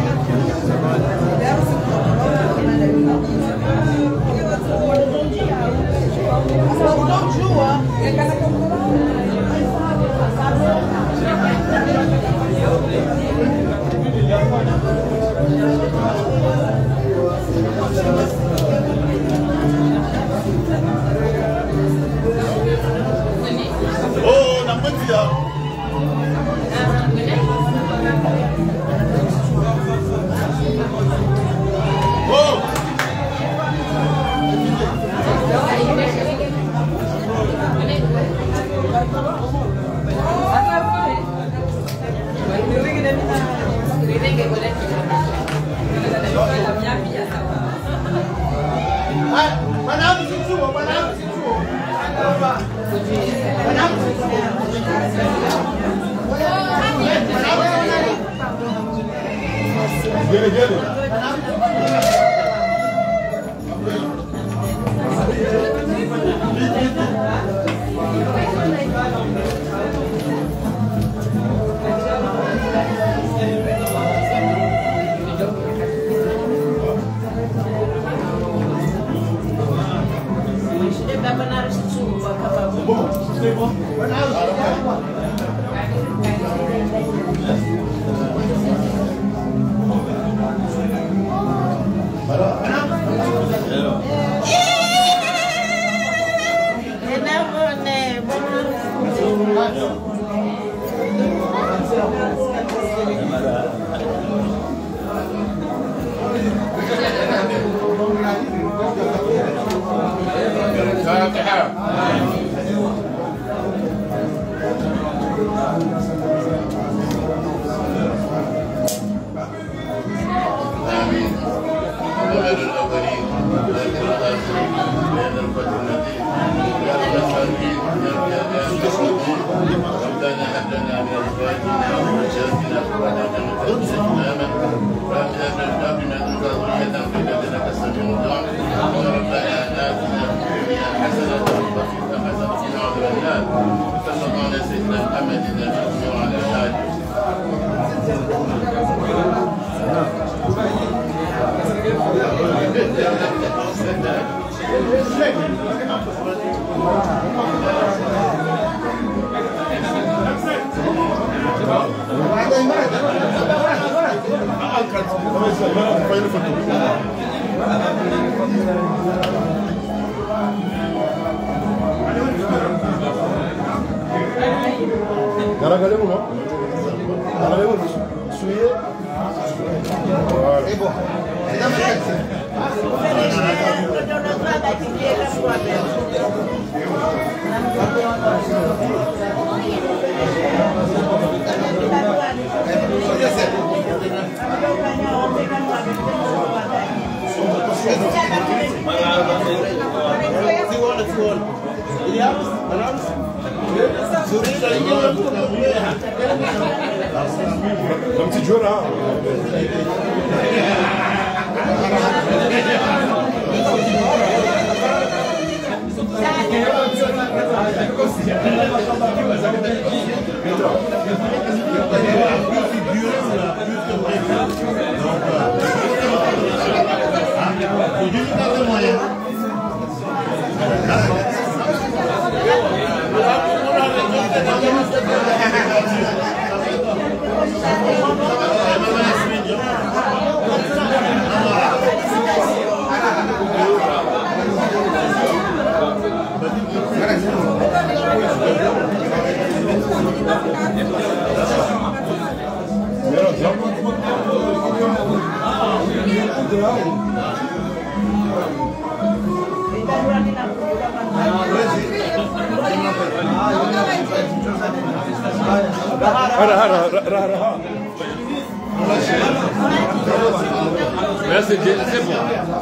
Oh, nakutia. Oh. Gele gele. Garagale uno? Garagale uno? Suye? E boh. Não te jurar. Hara, hara, hara, hara. Mais là, c'est c'est bon.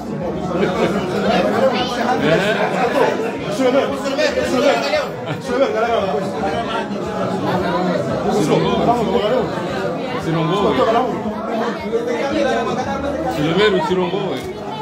Silongo. Silongo, Silongo, oui.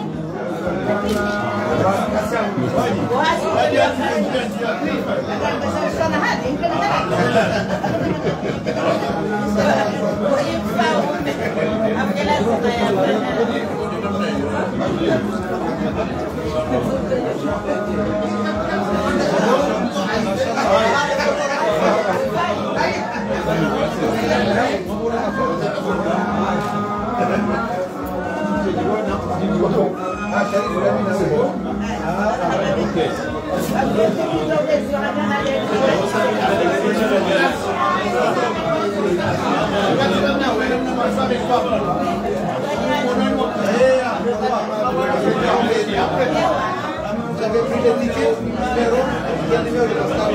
J'avais pris les tickets, numéro, il y a le numéro de la salle.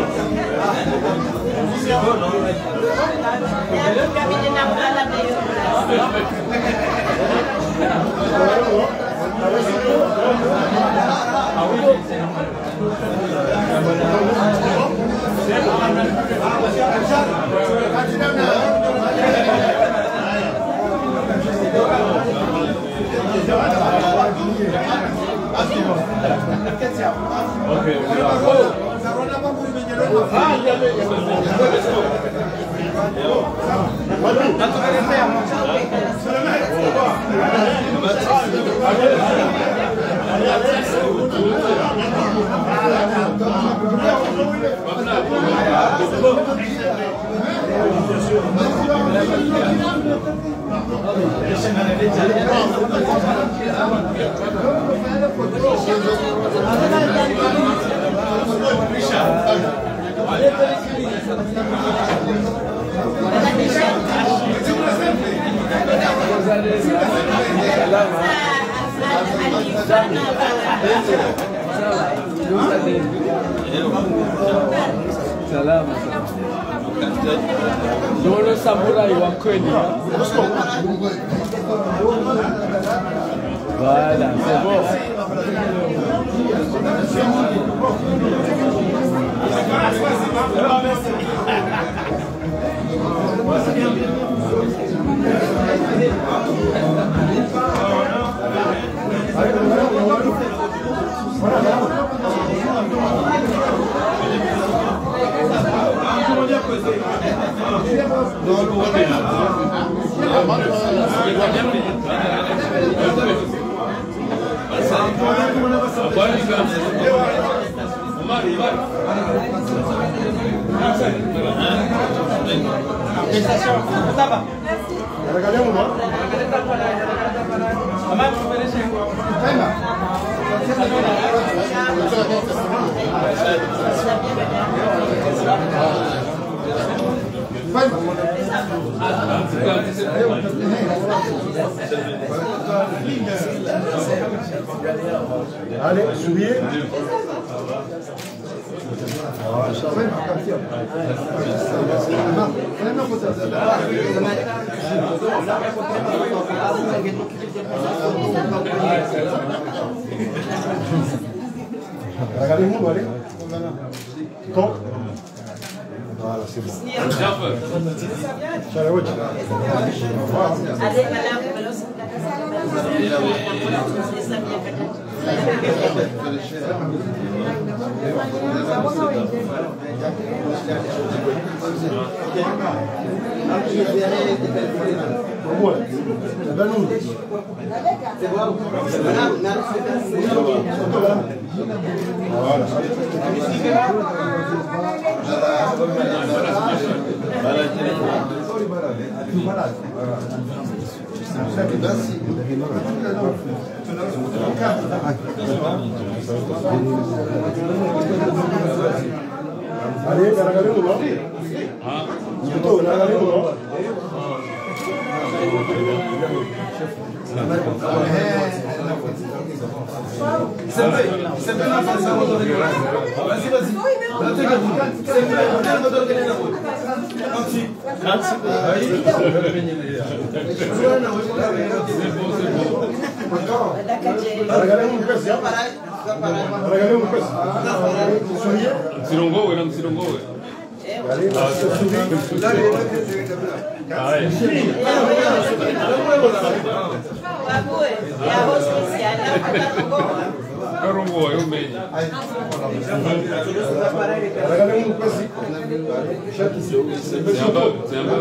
Salama. Ndio samurai wa kweli. Voilà, c'est bon. Allez, souriez. Regardez-moi, allez. Top. Voilà, c'est bon. Allez, regardez-nous, non? Plutôt, regardez-nous, non? Vas-y, vas-y. Msirongowe na msirongowe. Karongowe umenye. Siamba, siamba.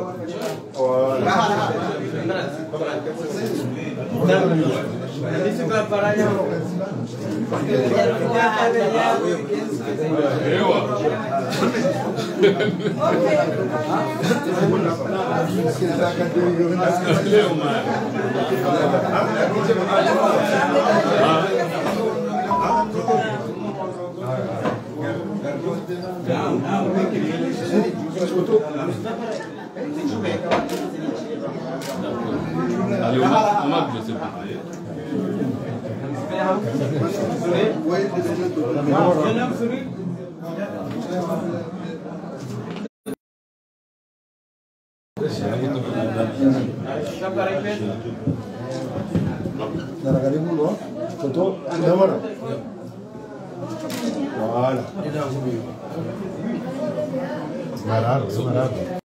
Allez, on m'a, on m'a blessé. Voilà. Marado, marado.